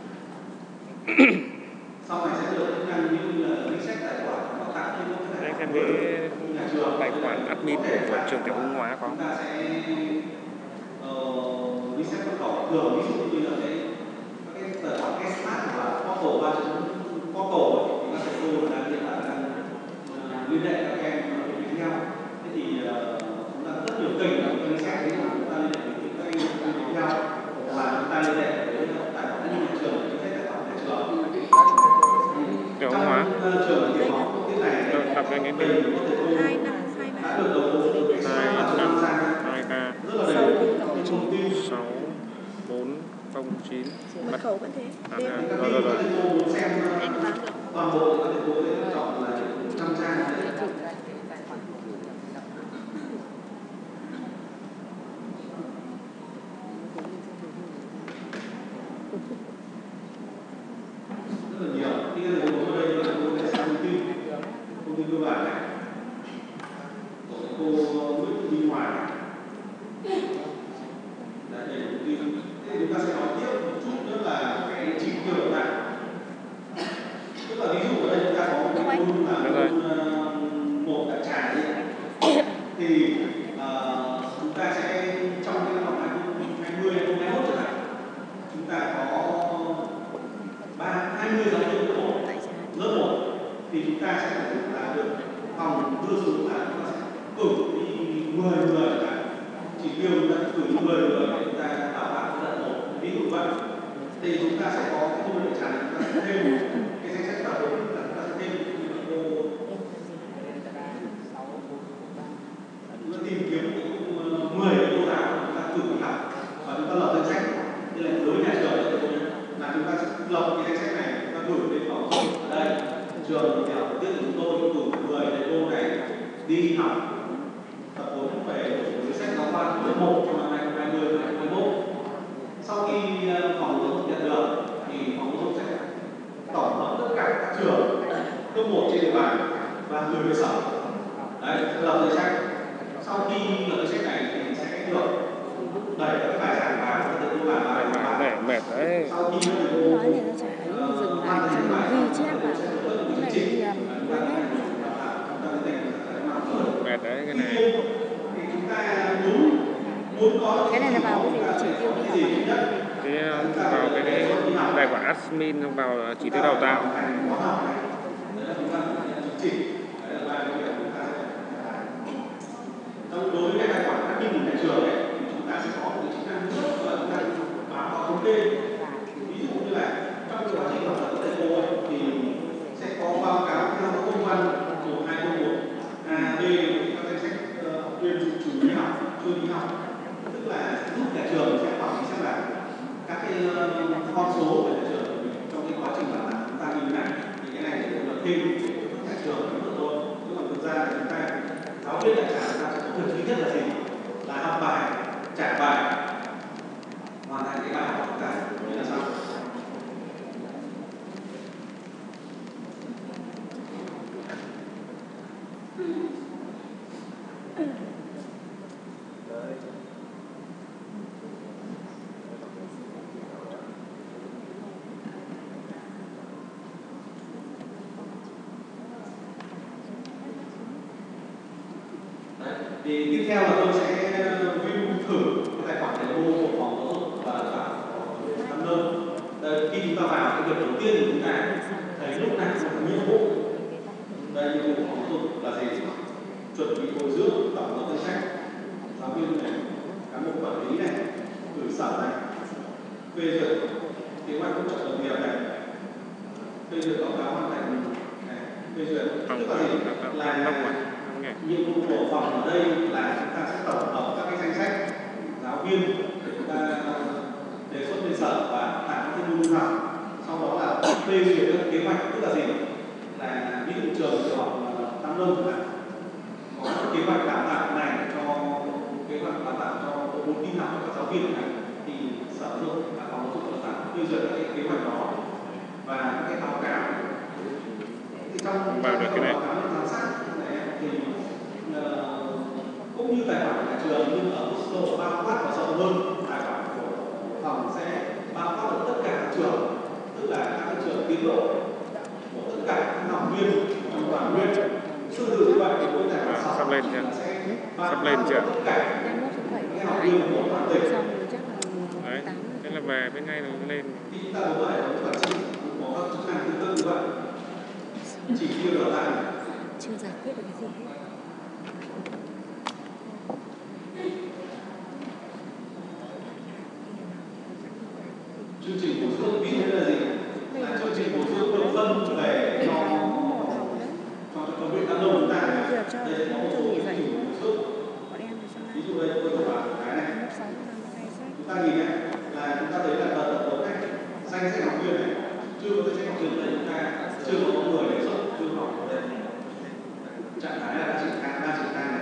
sau này sẽ được chức năng ví dụ như là reset tài khoản hoặc tạo thêm các Đây xem cái tài khoản admin của trường Tiểu Hưng Hóa có. Chúng ta sẽ uh, reset mật khẩu thường, ví dụ như là cái cái tài khoản Smart hoặc là portal ba chấm portal thì các thầy cô đang hiện tại đang liên hệ các em với nhau. Thế thì uh, chúng ta rất nhiều kênh để chúng ta reset, ví dụ chúng ta liên hệ với các em với nhau và chúng ta liên hệ với tài khoản admin nhà trường để reset tài khoản nhà trường. Tiểu Hưng Hóa. Trường tiểu học cái này đọc lên cái tên hai năm hai ba đã được đầu tư hai năm hai ba sáu bốn không chín. mật khẩu vẫn thế. À, rồi rồi rồi. Anh bán được. Toàn bộ các thầy cô sẽ chọn là năm trang. Rất là nhiều. Khi các thầy cô ở đây là cô sẽ xem thông tin, thông tin cơ bản này. Của cô Nguyễn Thị Hoài này. Đã đầy thông tin. Thế chúng ta sẽ nói tiếp một chút nữa là cái trình tự này. Tức là ví dụ ở đây chúng ta có một cái môn là môn một đại trà đi. Thì uh, chúng ta sẽ trong cái năm học hai nghìn hai mươi hai nghìn hai mươi mốt chẳng hạn, chúng ta có ba hai mươi giáo viên lớp một, lớp một thì chúng ta sẽ phải là được phòng đưa xuống là chúng ta sẽ cử đi mười người chẳng hạn, chỉ tiêu chúng ta cử đi mười người để chúng ta đào tạo cái lớp một, ví dụ vậy. Thì chúng ta sẽ có cái môn đại trà này, chúng ta sẽ thêm cái danh sách tập huấn là chúng ta sẽ thêm cô chúng ta tìm kiếm mười cô giáo chúng ta cử đi học và chúng ta lập danh sách. Như là đối với nhà trường là chúng ta sẽ lập cái danh sách này, chúng ta gửi đến phòng ở đây trường thì học tiếp chúng tôi cử mười thầy cô này đi học tập huấn về chính sách giáo khoa lớp một trong năm hai nghìn hai mươi hai nghìn hai mươi mốt. Sau khi phòng giáo dục nhận được thì phòng giáo dục sẽ tổng hợp tất cả các trường cấp một trên địa bàn và gửi về sở. Đấy, lập danh sách. Sau khi lập danh sách này thì sẽ được đẩy các bài giảng vào và tự làm bài giảng mệt mệt đấy. sau khi nói thì nó sẽ dừng lại và mình ghi chép vào cái này thì làm mệt đấy cái này. thì chúng ta muốn muốn có cái này là vào cái gì chỉ tiêu đi học Cái vào cái đấy, tài khoản admin xong vào chỉ tiêu đào tạo. Trong đối với tài khoản admin của nhà trường ấy, thì chúng ta sẽ có một chức năng rất là chúng ta báo cáo thống kê. Ví dụ như là trong cái quá trình học tập của thầy cô ấy, thì sẽ có báo cáo theo công văn một hai không một A B các danh sách học viên chủ đi học, chưa đi học, tức là giúp nhà trường sẽ quản lý xem là các cái con số của nhà trường trong cái quá trình đào tạo chúng ta như thế này, thì cái này sẽ được thêm giúp nhà trường rất là tốt. Nhưng mà thực ra là chúng ta giáo viên đại trà chúng ta sẽ có việc thứ nhất là gì? Là học bài, trả bài, hoàn thành cái bài học của chúng ta như là xong. Thì tiếp theo là tôi sẽ view thử cái tài khoản thầy cô của phòng giáo dục và đào tạo Tam Nông. Khi chúng ta vào, cái việc đầu tiên của chúng ta thấy lúc này là nhiệm vụ. Đây, nhiệm vụ của phòng giáo dục là gì? Chuẩn bị bồi dưỡng tổng hợp danh sách giáo viên này, cán bộ quản lý này, gửi sở này, phê duyệt kế hoạch hỗ trợ đồng nghiệp này, phê duyệt báo cáo hoàn thành này, phê duyệt tức là gì? Là nhiệm vụ của phòng ở đây là chúng ta sẽ tổng hợp các cái danh sách giáo viên để chúng ta đề xuất lên sở và tạo các môn học. Sau đó là phê duyệt các kế hoạch, tức là gì? Là ví dụ trường tiểu học Tam Nông là có kế hoạch đào tạo này cho kế hoạch đào tạo cho bốn tin học cho các giáo viên này, thì sở giáo dục và phòng giáo dục đào tạo phê duyệt các cái kế hoạch đó và các cái báo cáo. Thì trong vào được cái này. giám sát thì cũng như tài khoản của nhà trường nhưng ở mức độ bao quát và rộng hơn, tài khoản của phòng sẽ bao quát được tất cả các trường, tức là các trường tiến độ của tất cả các học viên trong toàn huyện. Tương tự như vậy thì với tài khoản sáu sắp lên chưa? sẽ Sắp lên chưa? tất cả các học viên của toàn tỉnh. Đấy, thế là về bên ngay là lên. Khi chúng ta đối với hệ thống quản trị có các chức năng tương tự như vậy, chỉ tiêu đào tạo chưa giải quyết được cái gì hết. chương trình bổ sung ví dụ là gì? Là chương trình bổ sung được phân về cho cho cho công việc đám đông chúng ta này. Đây có một số chương trình bổ sung. Ví dụ đây tôi bảo cái này. Chúng ta nhìn này là chúng ta thấy là đợt tập huấn này, danh sách học viên này, chưa có danh sách học viên này chúng ta chưa có người đề xuất, chưa có ở đây. Trạng thái là đã triển khai, đang triển khai này.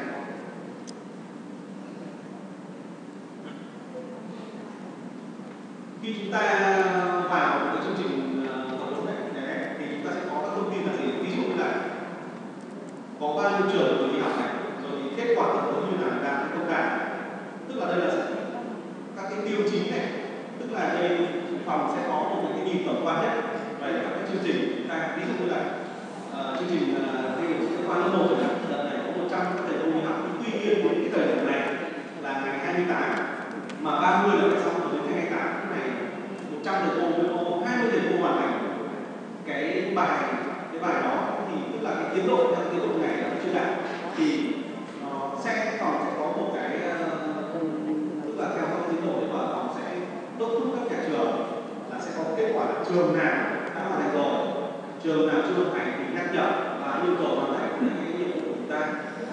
Khi chúng ta vào cái chương trình tập huấn này thì chúng ta sẽ có các thông tin là gì? Ví dụ như là có bao nhiêu trường người đi học này, rồi thì kết quả tập huấn như nào, đạt hay không đạt. Tức là đây là các cái tiêu chí này, tức là đây phòng sẽ có một cái nhìn tổng quan nhất về các cái chương trình chúng ta. Ví dụ như là uh, chương trình hay uh, khoa lớp một này, đợt này có một trăm các thầy cô đi học, tuy nhiên đến cái thời điểm này là ngày hai mươi tám mà ba mươi là phải xong rồi đến ngày hai mươi tám này một trăm thầy cô mới có hai mươi thầy cô hoàn thành cái bài cái bài đó, thì tức là cái tiến độ theo tiến độ này là chưa đạt, thì nó sẽ còn sẽ có một cái uh, tức là theo các tiến độ đấy mà phòng sẽ đốc thúc các nhà trường là sẽ có kết quả là trường nào đã hoàn thành rồi, trường nào chưa hoàn thành thì nhắc nhở và yêu cầu hoàn thành cái nhiệm vụ của chúng ta.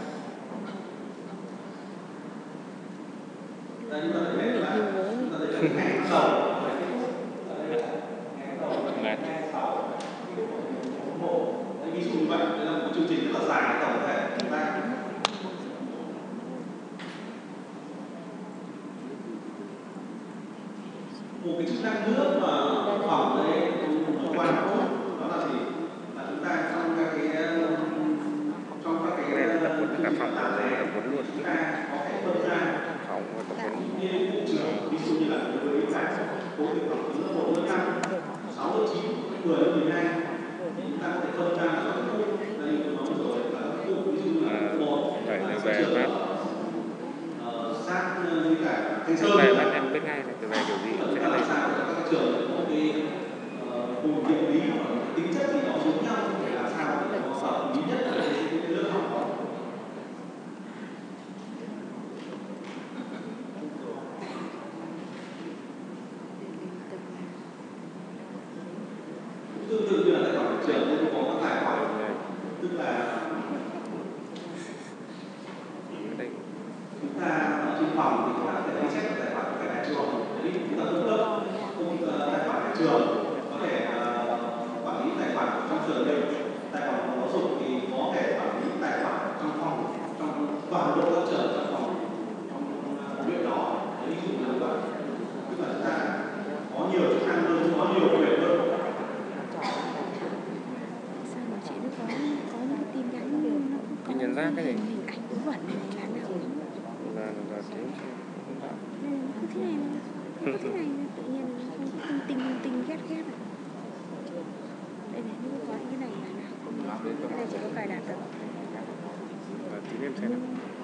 Đây chúng ta thấy là chúng ta thấy là cái ngày bắt đầu ví dụ như vậy, đây là một chương trình rất là dài tổng thể chúng ta. Một cái chức năng nữa mà phòng đấy quan trọng đó là gì? Là chúng ta trong các cái trong các cái tập huấn cả phòng tập huấn luôn, chúng ta có thể phân ra phòng tập huấn như vụ trường, ví dụ như là đối với giải khối tự học từ lớp một lớp năm, sáu lớp chín, mười lớp mười hai, chúng ta có thể phân ra các khu. Đây tôi nói rồi là các khu, ví dụ như là một là sẽ trường sát với cả Thanh Sơn. Về bên em biết ngay là từ về kiểu gì sẽ là lấy. sao để các trường có cái vùng địa lý và tính chất thì nó giống nhau để làm sao để nó hợp lý nhất ở cái lớp học đó. Tương tự như là tài khoản trường thì có các tài khoản, tức là chúng ta ở trên phòng thì chúng ta có thể ghi chép tài khoản của cả trường, đấy chúng ta cung cấp cung tài khoản nhà trường, có thể uh, quản lý tài khoản trong trường mình, tài khoản phòng giáo dục thì có thể quản lý tài khoản trong phòng, trong toàn bộ các trường trong phòng trong huyện đó, ví dụ như vậy. Tức là chúng ta có nhiều chức năng hơn, có nhiều quyền hơn. Tin nhắn rác cái gì? Ảnh cứ vẩn này là nào cũng là là tiếng cứ thế này, cứ thế này tự nhiên không tinh tinh tinh ghét ghét này. Đây này, nếu có cái này là nào cũng cái này chỉ có cài đặt được. là tí em xem.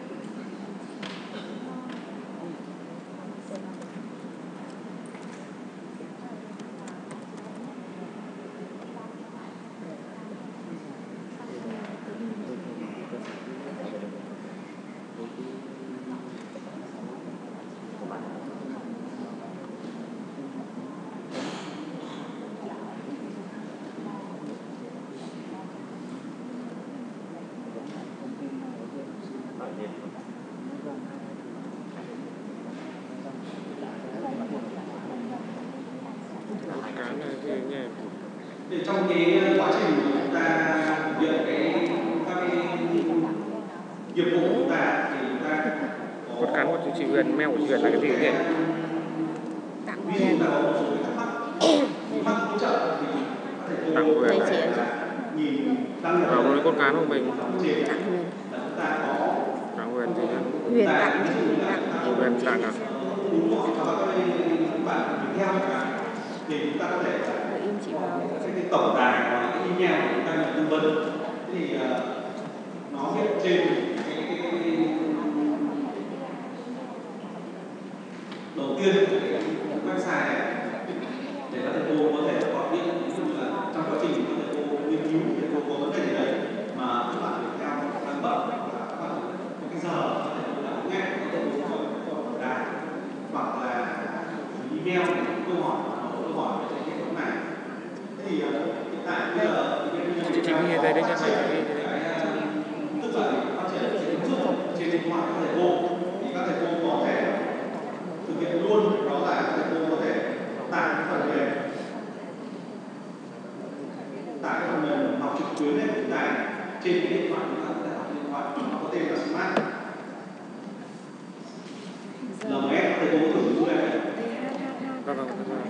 Thì trong cái quá trình chúng ta thực hiện cái các cái nhiệm vụ của chúng ta thì chúng ta có cán bộ chính trị viên mail của chuyện là cái gì vậy? Ví dụ là có một số cái thắc mắc thắc mắc hỗ trợ thì có thể cô tặng quyền nhìn đăng với con gái của mình. Đặng Huyền. Đặng Huyền gì nhá? Huyền Đặng. Đặng. Huyền Đặng à? Thì chúng ta có thể Rồi im chị vào. cái tổng đài và cái email của chúng ta nhận tư vấn thì uh, nó viết trên cái, cái, cái đầu tiên cái website này để các thầy cô có thể gọi điện, ví dụ là trong quá trình các thầy cô nghiên cứu thì cô có vấn đề gì đấy mà các bạn được theo đang bận hoặc là các bạn có cái giờ các thầy cô đã nghe các thầy cô gọi tổng đài hoặc là email câu hỏi câu hỏi về cái hệ thống này. Thì hiện tại bây giờ chị chị ghi đây đấy cho mày ghi đây. tức là phát triển ứng dụng trên điện thoại các thầy cô thì các thầy cô có thể thực hiện luôn, đó là các thầy cô có thể tải cái phần mềm tải cái phần mềm học trực tuyến này của này trên cái điện thoại của các thầy học điện thoại nó có tên là Smart lờ em ét, thầy cô có thử dùng này. Vâng vâng vâng.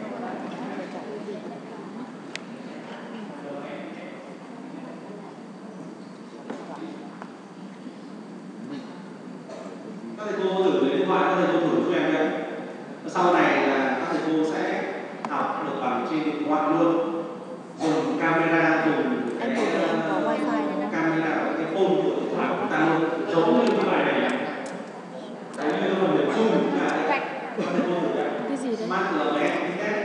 Các thầy cô thử lấy điện thoại, các thầy cô thử giúp em nhé. Sau này là các thầy cô sẽ học được bằng trên điện thoại luôn, dùng camera, dùng Em của em có wifi camera và cái phone của điện thoại của chúng ta luôn, giống như cái bài này. Đấy như phần mềm zoom là các thầy cô thử cái gì đấy? Smart lờ em ét.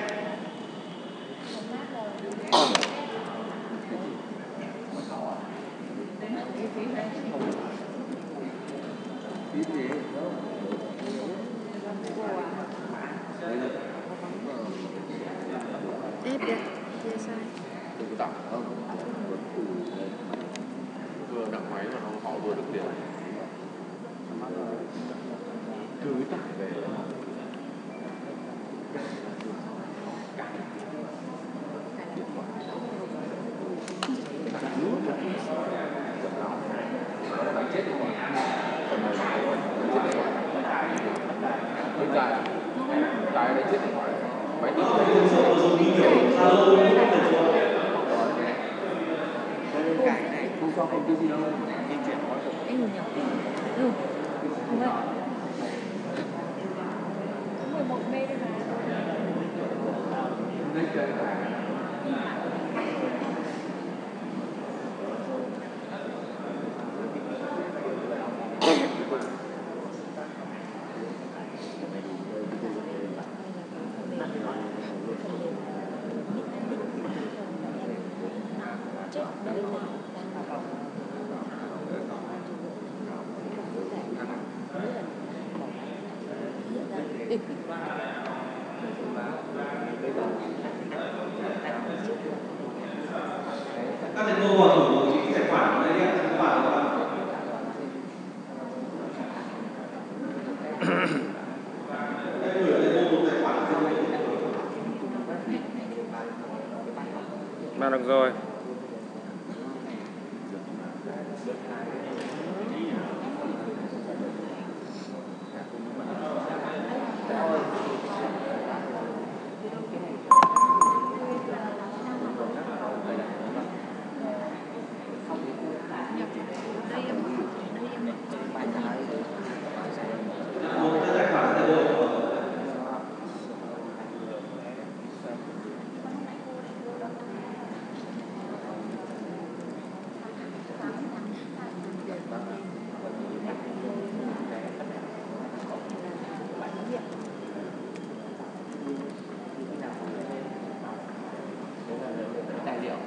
Ép được. Kia sai. Đừng tặng không? Vừa đặt máy mà nó họ vừa được tiền. Cứ tải về. Cái đấy chết điện thoại. Máy tính dùng như kiểu Zalo ấy, các thầy cô. Cái này không cho công ty gì đâu. Di chuyển nó được. Em nhỉ? Ừ. Không vậy. mười một mê đây mà. Đây chơi Các thầy cô vào thử một cái tài khoản ở đây nhé, tài khoản của bạn. Đây gửi thầy cô một tài khoản. Mà được rồi. Một cái tài khoản thầy cô. Tài liệu.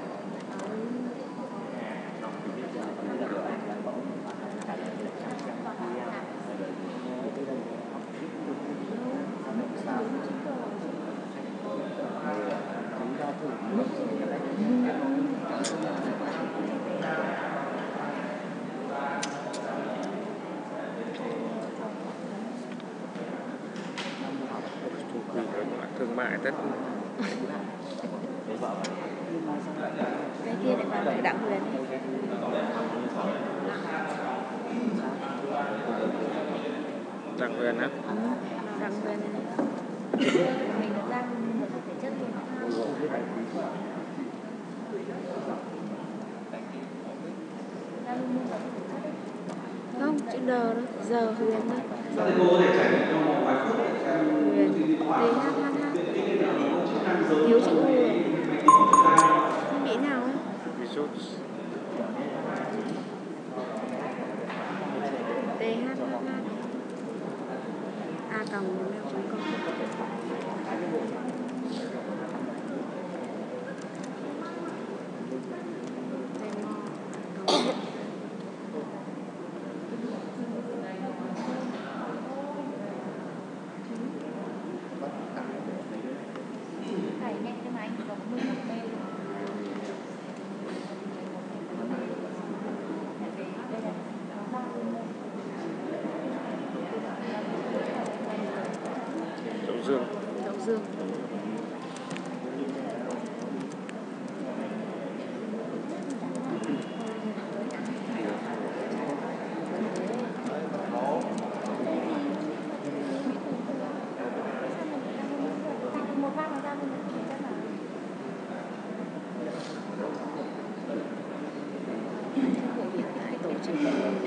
Thương mại tất. Cái kia lại vào phải Đặng Huyền. Đặng Huyền á? Đặng Huyền này. Mình được đang thể chất luôn. Đờ đó, giờ Huyền đó. Các thầy cô có thể trải nghiệm trong một vài phút để xem Huyền, chương trình hóa. D H H H. Chức năng giống Thiếu chữ U rồi. máy tính của chúng ta. Mỹ nào ấy? Results. D H H H. A còng gmail chấm com. Thầy nghe cái máy có mười một bên. Đậu dương. Đậu dương. Một phát nó ra thì nó chỉ chắc là Hội hiện tại tổ chức.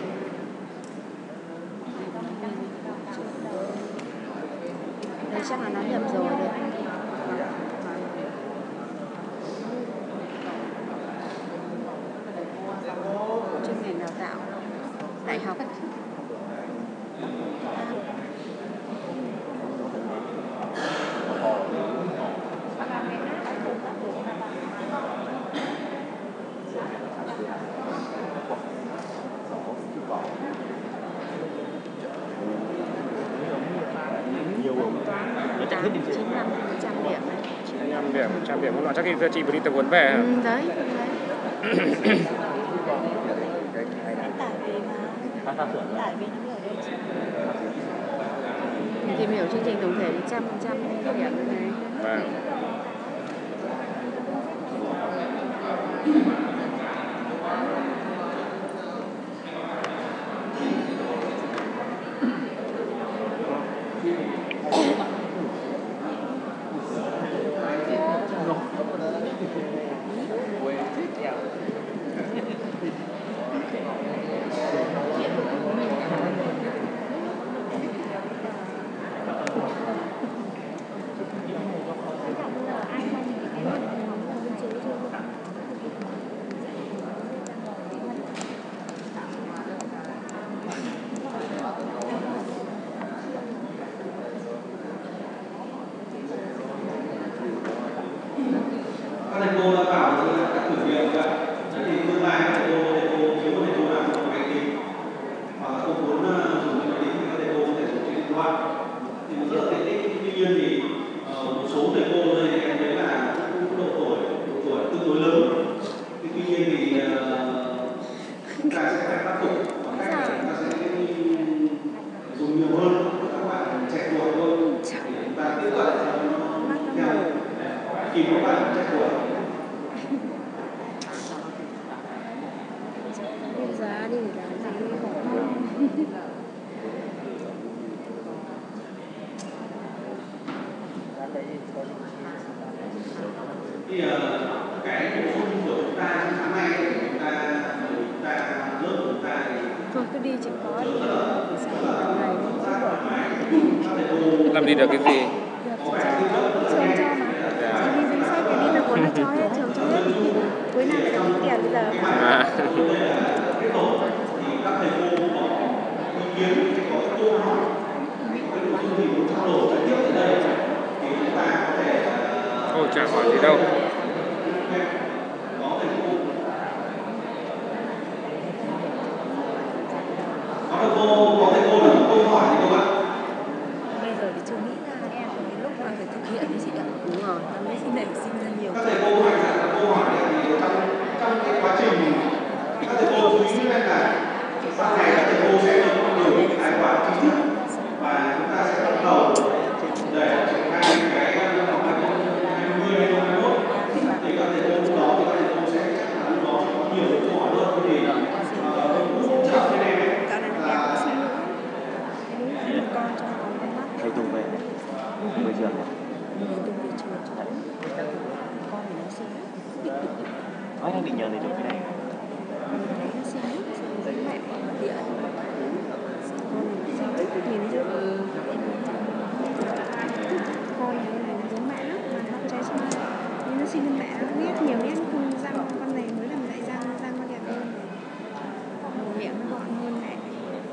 Đây chắc là nó nhập rồi đấy. Chuyên ngành đào tạo đại học. tám chín mươi lăm phần trăm điểm này. chín mươi lăm điểm, một trăm điểm. Hôm nọ chắc khi chị vừa đi tập huấn về hả? Ừ, đấy, đấy. tải về mà. Tải về nó ở đây chứ. Mình tìm hiểu chương trình tổng thể một trăm phần trăm điểm này. Vâng. Các thầy cô đã vào rồi các thử nghiệm vậy. Thế thì tương lai các thầy cô, thầy cô nếu mà thầy cô làm một máy tính hoặc là cô muốn dùng cái máy tính thì các thầy cô có thể dùng trên điện thoại. Thì nó rất là tiện ích. Tuy nhiên thì uh, một số thầy cô đây em thấy là cũng độ tuổi độ tuổi tương đối lớn. Thì tuy nhiên thì uh, chúng ta sẽ phải khắc phục bằng cách là chúng ta sẽ dùng nhiều hơn các bạn trẻ tuổi thôi để chúng ta tiếp cận cho nó theo kịp các bạn trẻ tuổi. Bây giá đi để làm gì khổ không? Thì uh, cái bổ sung của chúng ta trong sáng nay thì chúng ta chúng ta lớp của chúng ta thì Thôi cứ đi chịu khó đi. Sáng cả ngày Làm gì được cái gì? được trường cho mà. Chỉ đi danh sách cái đi tập huấn nó cho hết, trường cho hết. Cuối năm phải đóng tiền bây giờ. À. thì các thầy cô cũng có ý kiến, có câu hỏi, có cái nội dung gì muốn trao đổi trực tiếp ở đây thì chúng ta có thể Ôi chả hỏi gì đâu. có thầy cô có thầy cô có thầy cô là có câu hỏi gì không ạ? Bây giờ thì chưa nghĩ ra em đến lúc mà phải thực hiện thì chị ạ. Đúng rồi. Nó mới xin nảy sinh ra nhiều. Các thầy cô hỏi rằng là câu hỏi này thì trong trong cái quá trình các thầy cô chú ý là sau này các thầy cô sẽ được nhiều cái tài khoản chính thức và chúng ta sẽ bắt đầu để triển khai cái năm hai nghìn hai mươi hai nghìn hai mươi mốt thì các thầy cô lúc đó thì các thầy cô sẽ chắc là lúc đó sẽ có nhiều câu hỏi hơn thì tôi cũng hỗ trợ cái này là Con trong vòng con mắt. Thầy Tùng về về trường nhỉ? Mình từng về trường cho con thì nó xin. Nói anh định nhờ thầy Tùng cái này. Mình thấy nó xin nước rồi mẹ gọi điện. lên mẹ nó nét nhiều nét không, răng con này mới làm lại răng răng nó đẹp hơn, miệng nó gọn hơn này.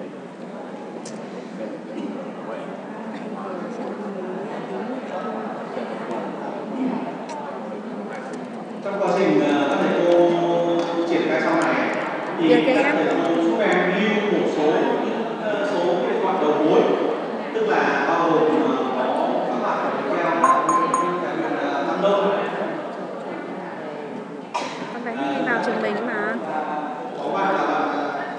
Trong quá trình các thầy cô triển khai sau này thì các thầy cô giúp em lưu một số số điện thoại đầu mối, tức là bao gồm có các bạn theo Tam Đông. Con bé đi vào trường mình mà. Có bạn là bạn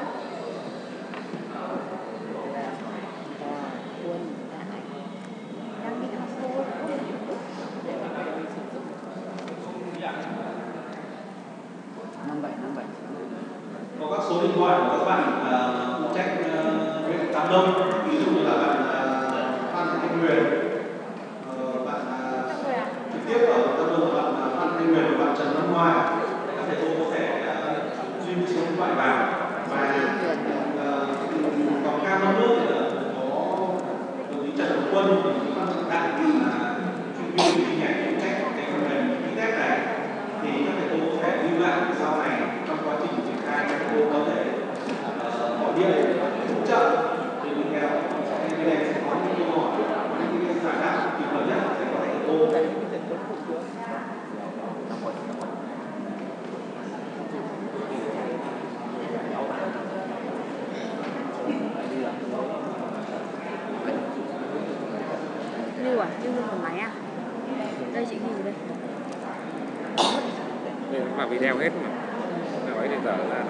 có các số điện thoại của các bạn phụ trách huyện Tam Đông, ví dụ như là bạn Phan Thanh Huyền, bạn trực tiếp ở Tam Đông là bạn Phan Thanh Huyền và bạn Trần Văn Hoa. Các thầy cô có thể duy trì số điện thoại vào, và còn cam năm nước thì có đồng chí Trần Hồng Quân, đồng chí Phan Trọng Đặng là chuyên viên chi nhánh phụ trách cái phần mềm kỹ test này, thì các thầy cô có thể lưu lại sau này trong quá trình triển khai. Các thầy cô có thể gọi điện để hỗ trợ thì mình theo cái này sẽ có những câu hỏi, những cái giải đáp kịp thời nhất để có thầy cô. Lưu à? Lưu luôn của máy à? Đây chị ghi đây. Đây nó vào video hết mà. Nói thì giờ là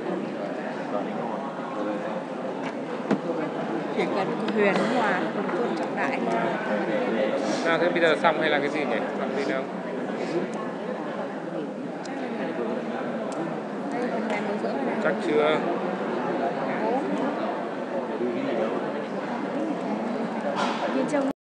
chỉ cần Huyền Hòa cùng Tôn Trọng Đại. sao thế bây giờ xong hay là cái gì nhỉ? Xong đi đâu? Đây còn ngày mới giữa này. Chắc chưa. Nhìn trông